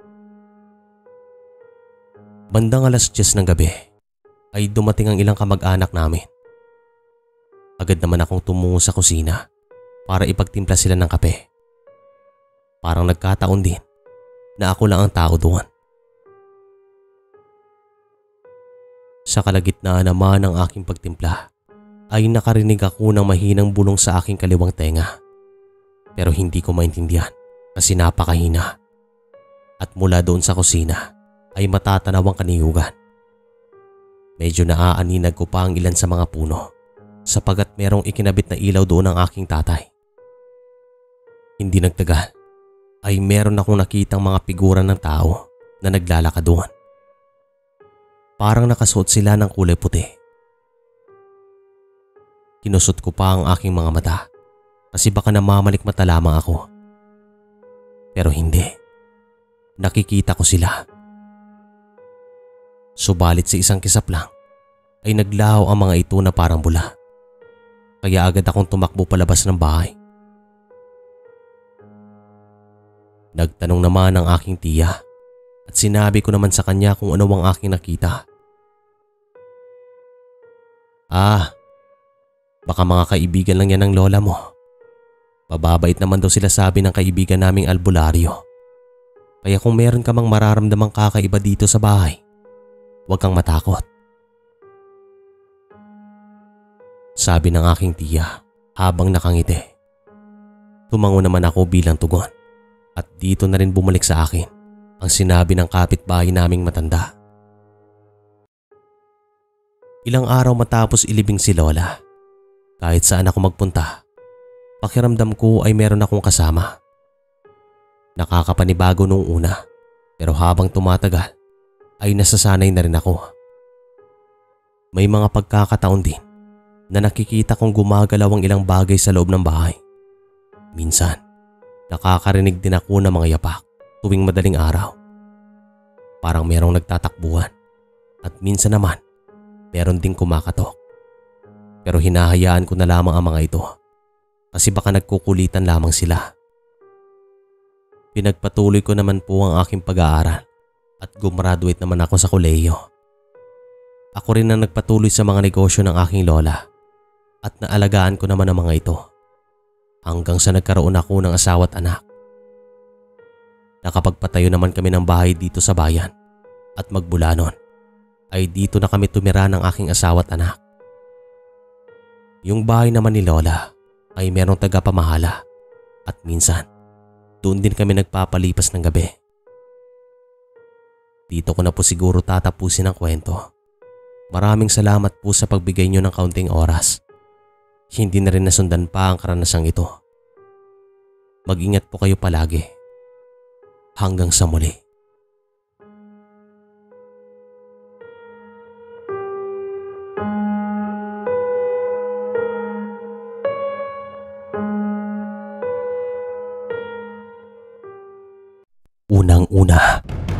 Bandang alas diyes ng gabi ay dumating ang ilang kamag-anak namin. Agad naman akong tumungo sa kusina para ipagtimpla sila ng kape. Parang nagkataon din na ako lang ang tao doon. Sa kalagitnaan naman ng aking pagtimpla ay nakarinig ako ng mahinang bulong sa aking kaliwang tenga. Pero hindi ko maintindihan kasi napakahina. At mula doon sa kusina ay matatanaw ang kaniyugan. Medyo naaaninag ko pa ang ilan sa mga puno sapagat merong ikinabit na ilaw doon ang aking tatay. Hindi nagtagal ay meron akong nakitang mga figura ng tao na naglalakad doon. Parang nakasuot sila ng kulay puti. Kinusot ko pa ang aking mga mata kasi baka namamalikmata lamang ako. Pero hindi. Nakikita ko sila. Subalit sa isang kisap lang ay naglaho ang mga ito na parang bula. Kaya agad akong tumakbo palabas ng bahay. Nagtanong naman ang aking tiya at sinabi ko naman sa kanya kung ano ang aking nakita. Ah, baka mga kaibigan lang yan ng lola mo. Mababait naman daw sila sabi ng kaibigan naming albularyo. Kaya kung meron ka mang mararamdamang kakaiba dito sa bahay, huwag kang matakot. Sabi ng aking tiya habang nakangiti. Tumango naman ako bilang tugon at dito na rin bumalik sa akin ang sinabi ng kapitbahay naming matanda. Ilang araw matapos ilibing si lola, kahit saan ako magpunta, pakiramdam ko ay meron akong kasama. Nakakapanibago nung una pero habang tumatagal ay nasasanay na rin ako. May mga pagkakataon din na nakikita kong gumagalaw ang ilang bagay sa loob ng bahay. Minsan, nakakarinig din ako ng mga yapak tuwing madaling araw. Parang merong nagtatakbuhan at minsan naman meron ding kumakatok. Pero hinahayaan ko na lamang ang mga ito kasi baka nagkukulitan lamang sila. Pinagpatuloy ko naman po ang aking pag-aaral at gumraduate naman ako sa kolehiyo. Ako rin ang nagpatuloy sa mga negosyo ng aking lola at naalagaan ko naman ang mga ito hanggang sa nagkaroon ako ng asawa at anak. Nakapagpatayo naman kami ng bahay dito sa bayan at magmula nun ay dito na kami tumira ng aking asawa at anak. Yung bahay naman ni lola ay merong tagapamahala at minsan doon din kami nagpapalipas ng gabi. Dito ko na po siguro tatapusin ang kwento. Maraming salamat po sa pagbigay nyo ng kaunting oras. Hindi na rin nasundan pa ang karanasang ito. Mag-ingat po kayo palagi. Hanggang sa muli. Unang-una.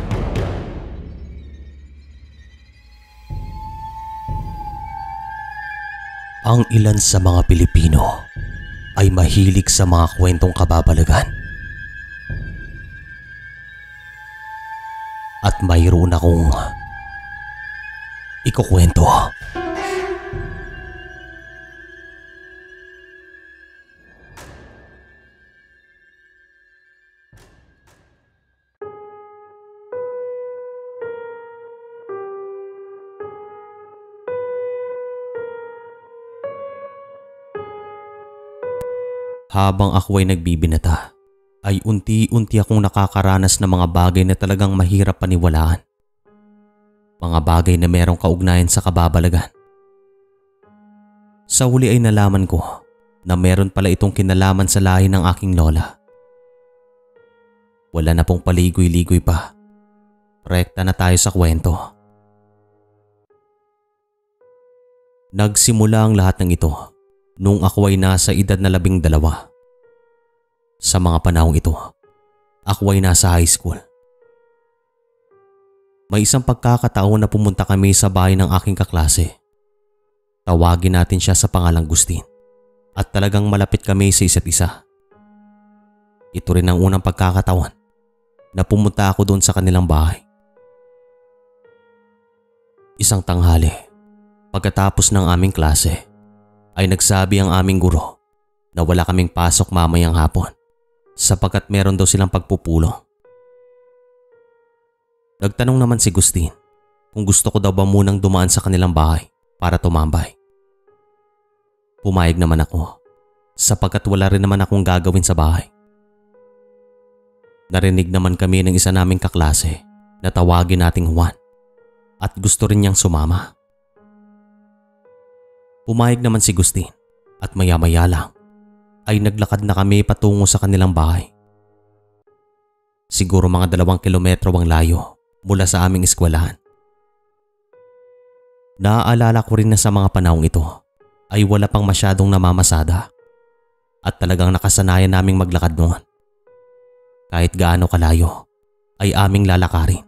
Ang ilan sa mga Pilipino ay mahilig sa mga kwentong kababalagan. At mayroon akong ikukwento. Habang ako ay nagbibinata, ay unti-unti akong nakakaranas ng mga bagay na talagang mahirap paniwalaan. Mga bagay na merong kaugnayan sa kababalagan. Sa huli ay nalaman ko na meron pala itong kinalaman sa lahi ng aking lola. Wala na pong paligoy-ligoy pa. Rekta na tayo sa kwento. Nagsimula ang lahat ng ito nung ako ay nasa edad na labing dalawa. Sa mga panahong ito, ako ay nasa high school. May isang pagkakataon na pumunta kami sa bahay ng aking kaklase. Tawagin natin siya sa pangalang Gustin at talagang malapit kami sa isa't isa. Ito rin ang unang pagkakataon na pumunta ako doon sa kanilang bahay. Isang tanghali, pagkatapos ng aming klase, ay nagsabi ang aming guro na wala kaming pasok mamayang hapon sapagkat meron daw silang pagpupulong. Nagtanong naman si Gustin kung gusto ko daw ba munang dumaan sa kanilang bahay para tumambay. Pumayag naman ako sapagkat wala rin naman akong gagawin sa bahay. Narinig naman kami ng isa naming kaklase na tawagin nating Juan at gusto rin niyang sumama. Pumayag naman si Gustin at maya-maya lang ay naglakad na kami patungo sa kanilang bahay. Siguro mga dalawang kilometro ang layo mula sa aming eskwelahan. Naaalala ko rin na sa mga panahong ito ay wala pang masyadong namamasada at talagang nakasanayan naming maglakad noon. Kahit gaano kalayo ay aming lalakarin.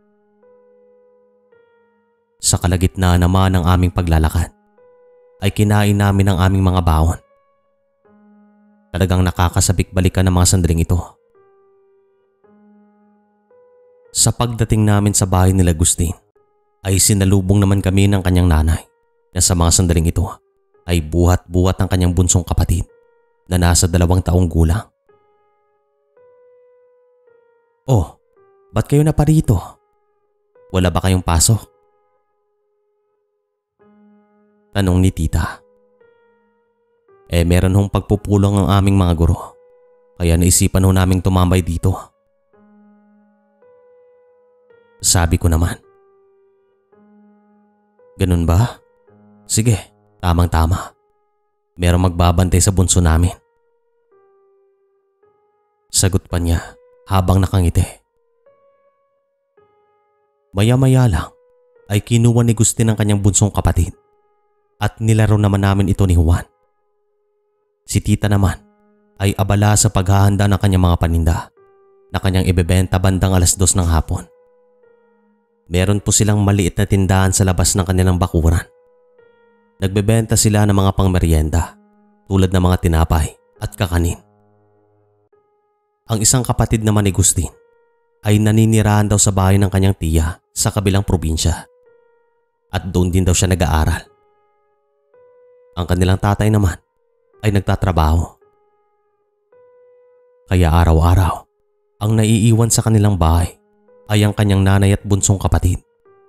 Sa kalagitnaan naman ng aming paglalakad ay kinain namin ang aming mga baon. Talagang nakakasabik-balikan ng mga sandaling ito. Sa pagdating namin sa bahay nila Gustin ay sinalubong naman kami ng kanyang nanay na sa mga sandaling ito ay buhat-buhat ang kanyang bunsong kapatid na nasa dalawang taong gulang. "Oh, ba't kayo na pa rito? Wala ba kayong pasok?" tanong ni tita. "Eh meron hong pagpupulong ang aming mga guro, kaya naisipan ho naming tumambay dito." Sabi ko naman. "Ganun ba? Sige, tamang-tama. Merong magbabantay sa bunso namin." Sagot pa niya habang nakangiti. Maya-maya lang ay kinuha ni Gustin ang kanyang bunsong kapatid at nilaro naman namin ito ni Juan. Si tita naman ay abala sa paghahanda ng kanyang mga paninda na kanyang ibebenta bandang alas dos ng hapon. Meron po silang maliit na tindahan sa labas ng kanilang bakuran. Nagbebenta sila ng mga pangmeryenda tulad ng mga tinapay at kakanin. Ang isang kapatid naman ni Gustin ay naninirahan daw sa bahay ng kanyang tiya sa kabilang probinsya at doon din daw siya nag-aaral. Ang kanilang tatay naman ay nagtatrabaho. Kaya araw-araw ang naiiwan sa kanilang bahay ay ang kanyang nanay at bunsong kapatid.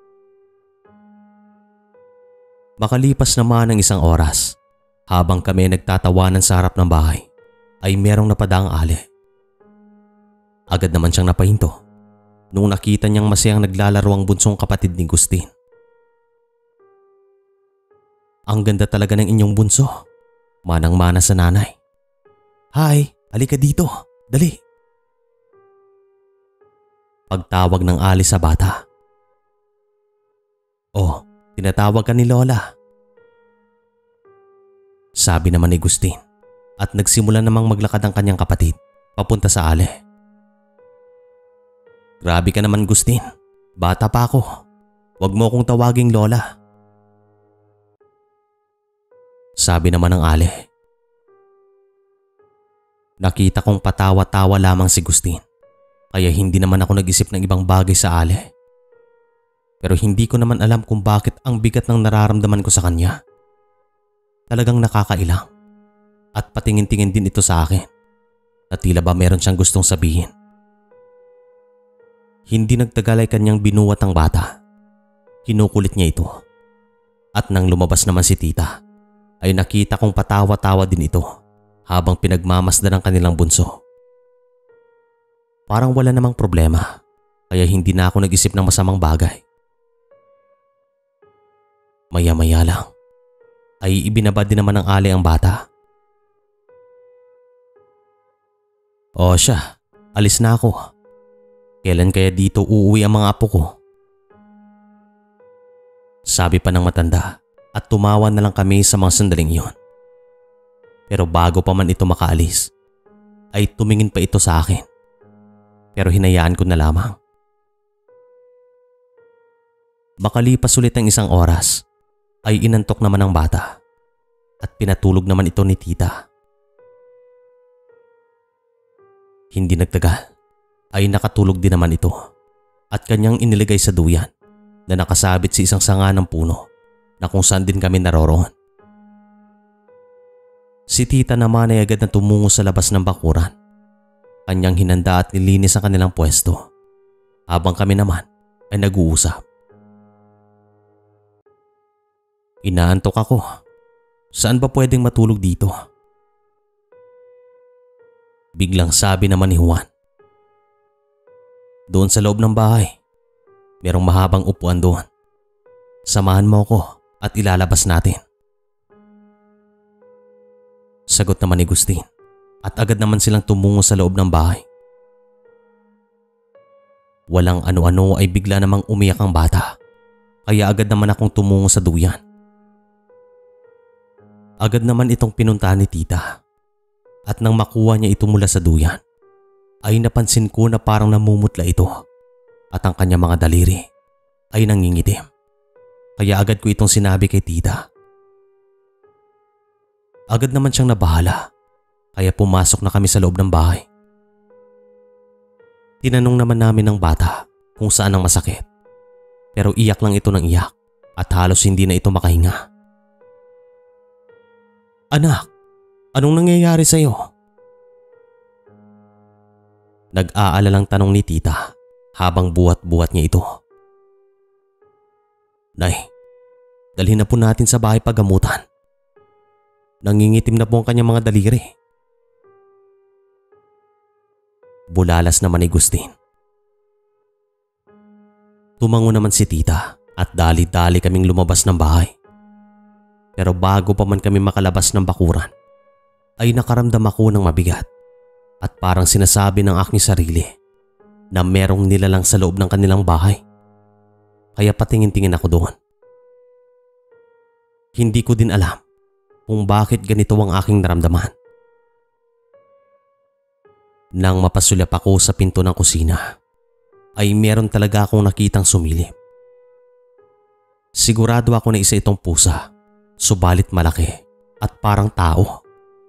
Makalipas naman ng isang oras, habang kami nagtatawanan sa harap ng bahay, ay merong napadaang ali. Agad naman siyang napahinto nung nakita niyang masayang naglalaro ang bunsong kapatid ni Gustin. "Ang ganda talaga ng inyong bunso," manang-mana sa nanay. "Hi, halika dito, dali." Pagtawag ng ali sa bata. "Oh, tinatawag ka ni Lola," sabi naman ni Gustin at nagsimula namang maglakad ang kanyang kapatid papunta sa ali. "Grabe ka naman, Gustin. Bata pa ako. Huwag mo akong tawaging Lola," sabi naman ng ali. Nakita kong patawa-tawa lamang si Gustin, kaya hindi naman ako nag-isip ng ibang bagay sa ali. Pero hindi ko naman alam kung bakit ang bigat ng nararamdaman ko sa kanya. Talagang nakakailang at patingin-tingin din ito sa akin na tila ba meron siyang gustong sabihin. Hindi nagtagal ay kanyang binuwat ang bata. Kinukulit niya ito. At nang lumabas naman si tita, ay nakita kong patawa-tawa din ito habang pinagmamasdan ang kanilang bunso. Parang wala namang problema, kaya hindi na ako nag-isip ng masamang bagay. Maya-maya lang ay ibinaba din naman ng ali ang bata. "O siya, alis na ako. Kailan kaya dito uuwi ang mga apo ko?" sabi pa ng matanda at tumawa na lang kami sa mga sandaling iyon. Pero bago pa man ito makaalis, ay tumingin pa ito sa akin. Pero hinayaan ko na lamang. Makalipas ulit ang isang oras, ay inantok naman ang bata at pinatulog naman ito ni tita. Hindi nagtagal ay nakatulog din naman ito at kanyang inilagay sa duyan na nakasabit sa isang sanga ng puno na kung saan din kami naroroon. Si tita naman ay agad na tumungo sa labas ng bakuran. Kanyang hinanda at nilinis ang kanilang pwesto habang kami naman ay nag-uusap. Inaantok ako. Saan ba pwedeng matulog dito? Biglang sabi naman ni Juan. Doon sa loob ng bahay. Merong mahabang upuan doon. Samahan mo ako at ilalabas natin. Sagot naman ni Gustin at agad naman silang tumungo sa loob ng bahay. Walang ano-ano ay bigla namang umiyak ang bata, kaya agad naman akong tumungo sa duyan. Agad naman itong pinuntahan ni tita at nang makuha niya ito mula sa duyan ay napansin ko na parang namumutla ito at ang kanyang mga daliri ay nangingitim. Kaya agad ko itong sinabi kay tita. Agad naman siyang nabahala kaya pumasok na kami sa loob ng bahay. Tinanong naman namin ng bata kung saan ang masakit, pero iyak lang ito ng iyak at halos hindi na ito makahinga. Anak, anong nangyayari sa iyo? Nag-aalalang tanong ni tita habang buhat-buhat niya ito. Nay, dalhin na po natin sa bahay paggamutan. Nangingitim na po ang kanyang mga daliri. Bulalas naman ni Gustin. Tumango naman si tita at dali-dali kaming lumabas ng bahay. Pero bago pa man kami makalabas ng bakuran, ay nakaramdam ako ng mabigat at parang sinasabi ng aking sarili na merong nilalang sa loob ng kanilang bahay. Kaya patingin-tingin ako doon. Hindi ko din alam kung bakit ganito ang aking naramdaman. Nang mapasulyap ako sa pinto ng kusina, ay meron talaga akong nakitang sumilip. Sigurado ako na isa itong pusa, subalit malaki at parang tao.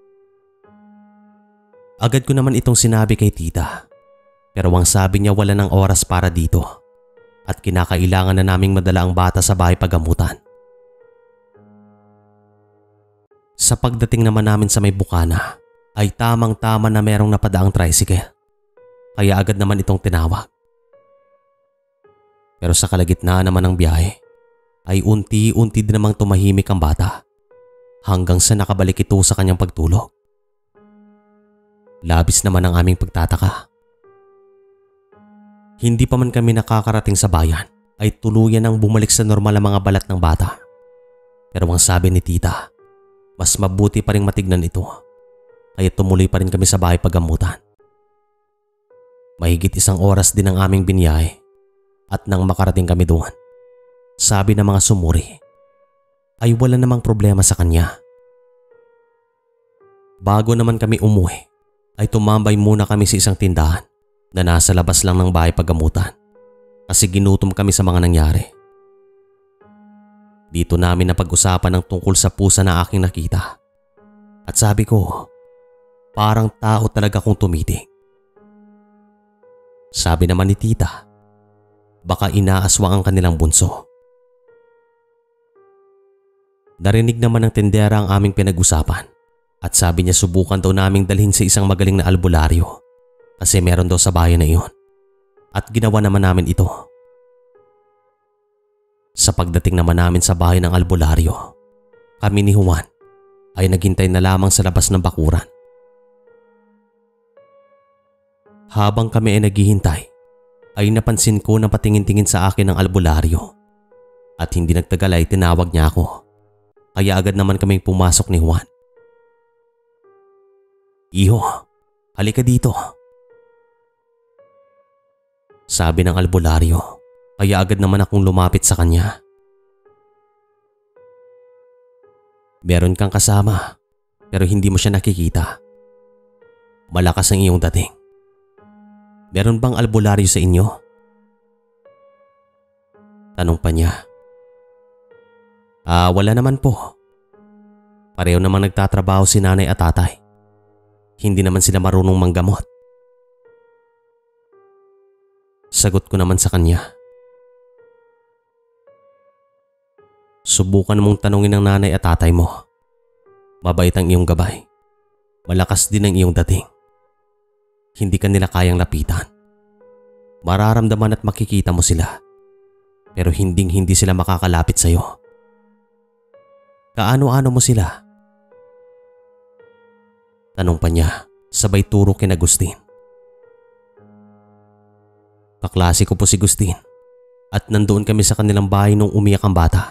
Agad ko naman itong sinabi kay tita, pero ang sabi niya wala ng oras para dito at kinakailangan na naming madala ang bata sa bahay paggamutan. Sa pagdating naman namin sa may bukana ay tamang-tama na merong napadaang tricycle, kaya agad naman itong tinawag. Pero sa kalagitnaan naman ng biyahe ay unti-unti din namang tumahimik ang bata hanggang sa nakabalik ito sa kanyang pagtulog. Labis naman ang aming pagtataka. Hindi pa man kami nakakarating sa bayan ay tuluyan ang bumalik sa normal ang mga balat ng bata. Pero ang sabi ni tita, mas mabuti pa rin matignan ito, kaya tumuloy pa rin kami sa bahay paggamutan. Mahigit isang oras din ang aming binyahe at nang makarating kami doon, sabi ng mga sumuri ay wala namang problema sa kanya. Bago naman kami umuwi ay tumambay muna kami sa isang tindahan na nasa labas lang ng bahay paggamutan kasi ginutom kami sa mga nangyari. Dito namin napag-usapan ng tungkol sa pusa na aking nakita. At sabi ko, parang tao talaga kung tumitig. Sabi naman ni tita, baka inaaswang ang kanilang bunso. Narinig naman ng tendera ang aming pinag-usapan at sabi niya subukan daw naming dalhin sa isang magaling na albularyo kasi meron daw sa bayan na iyon. At ginawa naman namin ito. Sa pagdating naman namin sa bahay ng albularyo, kami ni Juan ay naghintay na lamang sa labas ng bakuran. Habang kami ay naghihintay, ay napansin ko na patingin-tingin sa akin ang albularyo at hindi nagtagal ay tinawag niya ako. Kaya agad naman kaming pumasok ni Juan. Iho, halika dito. Sabi ng albularyo, kaya agad naman akong lumapit sa kanya. Meron kang kasama pero hindi mo siya nakikita. Malakas ang iyong dating. Meron bang albularyo sa inyo? Tanong pa niya. Ah, wala naman po. Pareho namang nagtatrabaho si nanay at tatay. Hindi naman sila marunong manggamot. Sagot ko naman sa kanya. Subukan mong tanungin ng nanay at tatay mo. Mabait ang iyong gabay. Malakas din ang iyong dating. Hindi ka nila kayang lapitan. Mararamdaman at makikita mo sila. Pero hinding hindi sila makakalapit sa iyo. Kaano-ano mo sila? Tanong pa niya, sabay turo kina Agustin. Kaklase ko po si Agustin at nandoon kami sa kanilang bahay nung umiyak ang bata.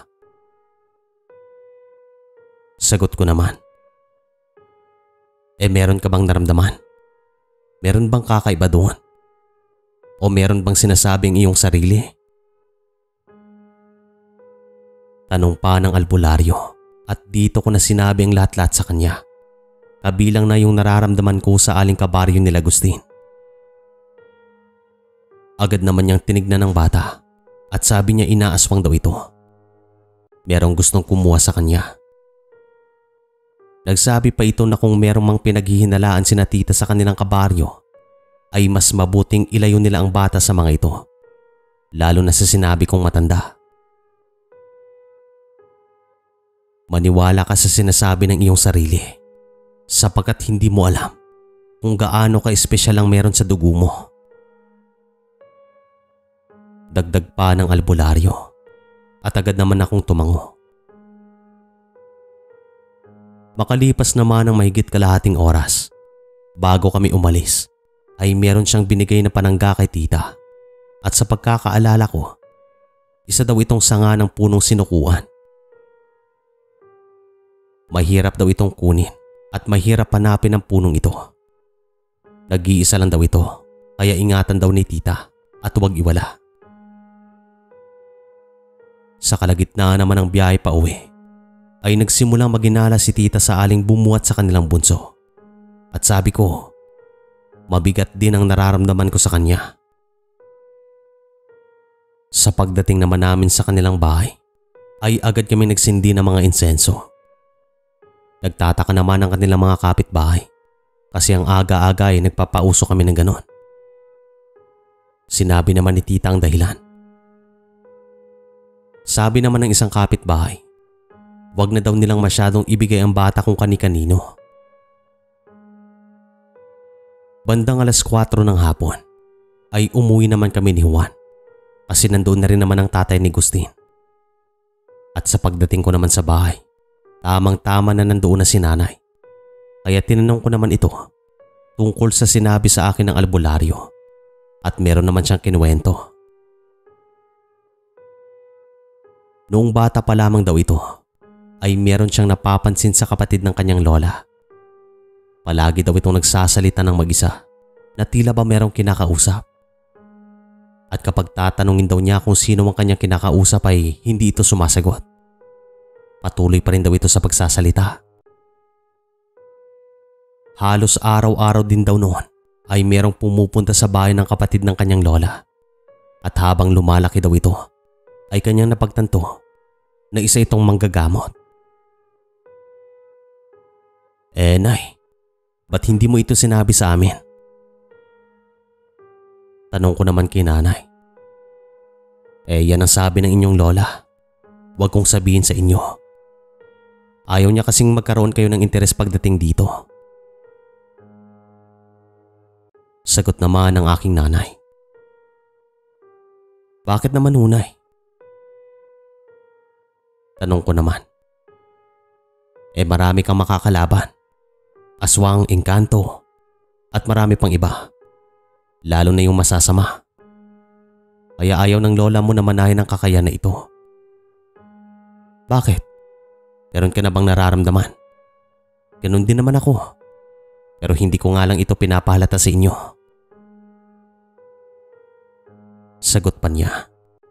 Sagot ko naman. Eh meron ka bang naramdaman? Meron bang kakaiba doon? O meron bang sinasabing iyong sarili? Tanong pa ng albularyo at dito ko na sinabi ang lahat-lahat sa kanya. Kabilang na yung nararamdaman ko sa aling kabaryo nila Agustin. Agad naman niyang tinignan ng bata at sabi niya inaaswang daw ito. Merong gustong kumuha sa kanya. Nagsabi pa ito na kung merong mang pinaghihinalaan sina tita sa kanilang kabaryo ay mas mabuting ilayo nila ang bata sa mga ito. Lalo na sa sinabi kong matanda. Maniwala ka sa sinasabi ng iyong sarili sapagkat hindi mo alam kung gaano ka-espesyal ang meron sa dugo mo. Dagdag pa ng albularyo at agad naman akong tumango. Makalipas naman ng mahigit kalahating oras bago kami umalis ay meron siyang binigay na panangga kay tita at sa pagkakaalala ko, isa daw itong sanga ng punong sinukuan. Mahirap daw itong kunin at mahirap hanapin ang punong ito. Nag-iisa lang daw ito kaya ingatan daw ni tita at huwag iwala. Sa kalagitnaan naman ng biyahe pa uwi ay nagsimulang maginala si tita sa aling bumuhat sa kanilang bunso. At sabi ko, mabigat din ang nararamdaman ko sa kanya. Sa pagdating naman namin sa kanilang bahay ay agad kami nagsindi ng mga insenso. Nagtataka naman ang kanilang mga kapitbahay kasi ang aga-aga ay nagpapauso kami ng ganon. Sinabi naman ni tita ang dahilan. Sabi naman ng isang kapitbahay, wag na daw nilang masyadong ibigay ang bata kung kani-kanino. Bandang alas kwatro ng hapon ay umuwi naman kami ni Juan kasi nandoon na rin naman ang tatay ni Agustin. At sa pagdating ko naman sa bahay, tamang-tama na nandoon na si nanay. Kaya tinanong ko naman ito tungkol sa sinabi sa akin ng albularyo at meron naman siyang kinuwento. Noong bata pa lamang daw ito ay meron siyang napapansin sa kapatid ng kanyang lola. Palagi daw itong nagsasalita ng mag-isa na tila ba merong kinakausap. At kapag tatanungin daw niya kung sino ang kanyang kinakausap ay hindi ito sumasagot. Patuloy pa rin daw ito sa pagsasalita. Halos araw-araw din daw noon ay merong pumupunta sa bahay ng kapatid ng kanyang lola. At habang lumalaki daw ito ay kanyang napagtanto na isa itong manggagamot. Eh nay, ba't hindi mo ito sinabi sa amin? Tanong ko naman kay nanay. Eh yan ang sabi ng inyong lola. Huwag kong sabihin sa inyo. Ayaw niya kasing magkaroon kayo ng interes pagdating dito. Sagot naman ng aking nanay. Bakit naman hunay? Tanong ko naman. Eh marami kang makakalaban. Aswang, engkanto, at marami pang iba. Lalo na yung masasama. Kaya ayaw ng lola mo na manahin ang kakayahan na ito. Bakit? Meron ka na bang nararamdaman? Ganun din naman ako. Pero hindi ko nga lang ito pinapahalata sa inyo. Sagot pa niya.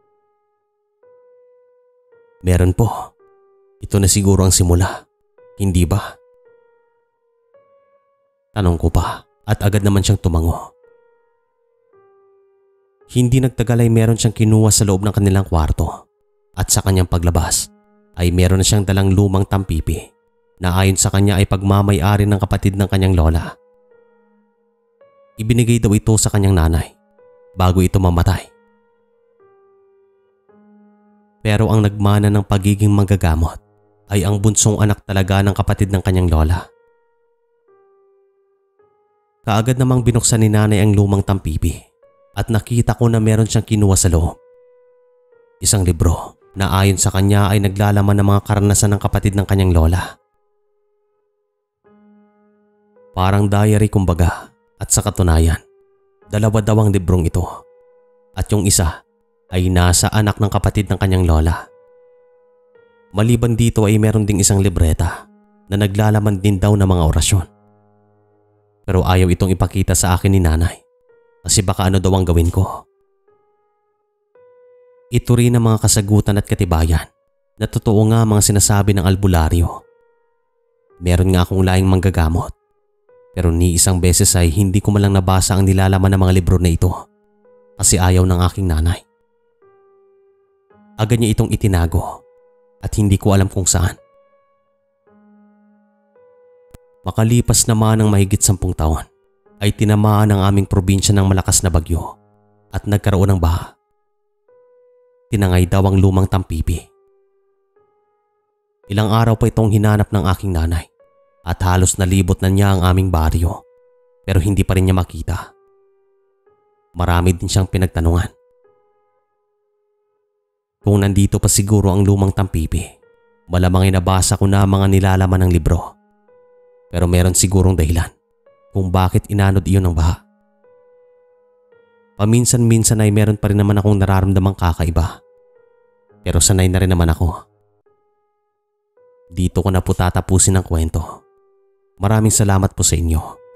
Meron po. Ito na siguro ang simula. Hindi ba? Tanong ko pa at agad naman siyang tumango. Hindi nagtagal ay meron siyang kinuha sa loob ng kanilang kwarto at sa kanyang paglabas ay meron na siyang dalang lumang tampipi na ayon sa kanya ay pagmamay-ari ng kapatid ng kanyang lola. Ibinigay daw ito sa kanyang nanay bago ito mamatay. Pero ang nagmana ng pagiging manggagamot ay ang bunsong anak talaga ng kapatid ng kanyang lola. Kaagad namang binuksan ni nanay ang lumang tampipi at nakita ko na meron siyang kinuha sa loob. Isang libro na ayon sa kanya ay naglalaman ng mga karanasan ng kapatid ng kanyang lola. Parang diary kumbaga, at sa katunayan, dalawa daw ang librong ito at yung isa ay nasa anak ng kapatid ng kanyang lola. Maliban dito ay meron ding isang libreta na naglalaman din daw ng mga orasyon. Pero ayaw itong ipakita sa akin ni nanay kasi baka ano daw ang gawin ko. Ito rin ang mga kasagutan at katibayan na totoo nga mga sinasabi ng albularyo. Meron nga akong laing manggagamot pero ni isang beses ay hindi ko malang nabasa ang nilalaman ng mga libro na ito kasi ayaw ng aking nanay. Agad niya itong itinago at hindi ko alam kung saan. Makalipas naman ng mahigit sampung taon ay tinamaan ang aming probinsya ng malakas na bagyo at nagkaroon ng baha. Tinangay daw ang lumang tampipi. Ilang araw pa itong hinanap ng aking nanay at halos nalibot na niya ang aming baryo pero hindi pa rin niya makita. Marami din siyang pinagtanungan. Kung nandito pa siguro ang lumang tampipi, malamang ay nabasa ko na mga nilalaman ng libro. Pero meron sigurong dahilan kung bakit inanod iyon ng baha. Paminsan-minsan ay meron pa rin naman akong nararamdamang kakaiba. Pero sanay na rin naman ako. Dito ko na po tatapusin ang kwento. Maraming salamat po sa inyo.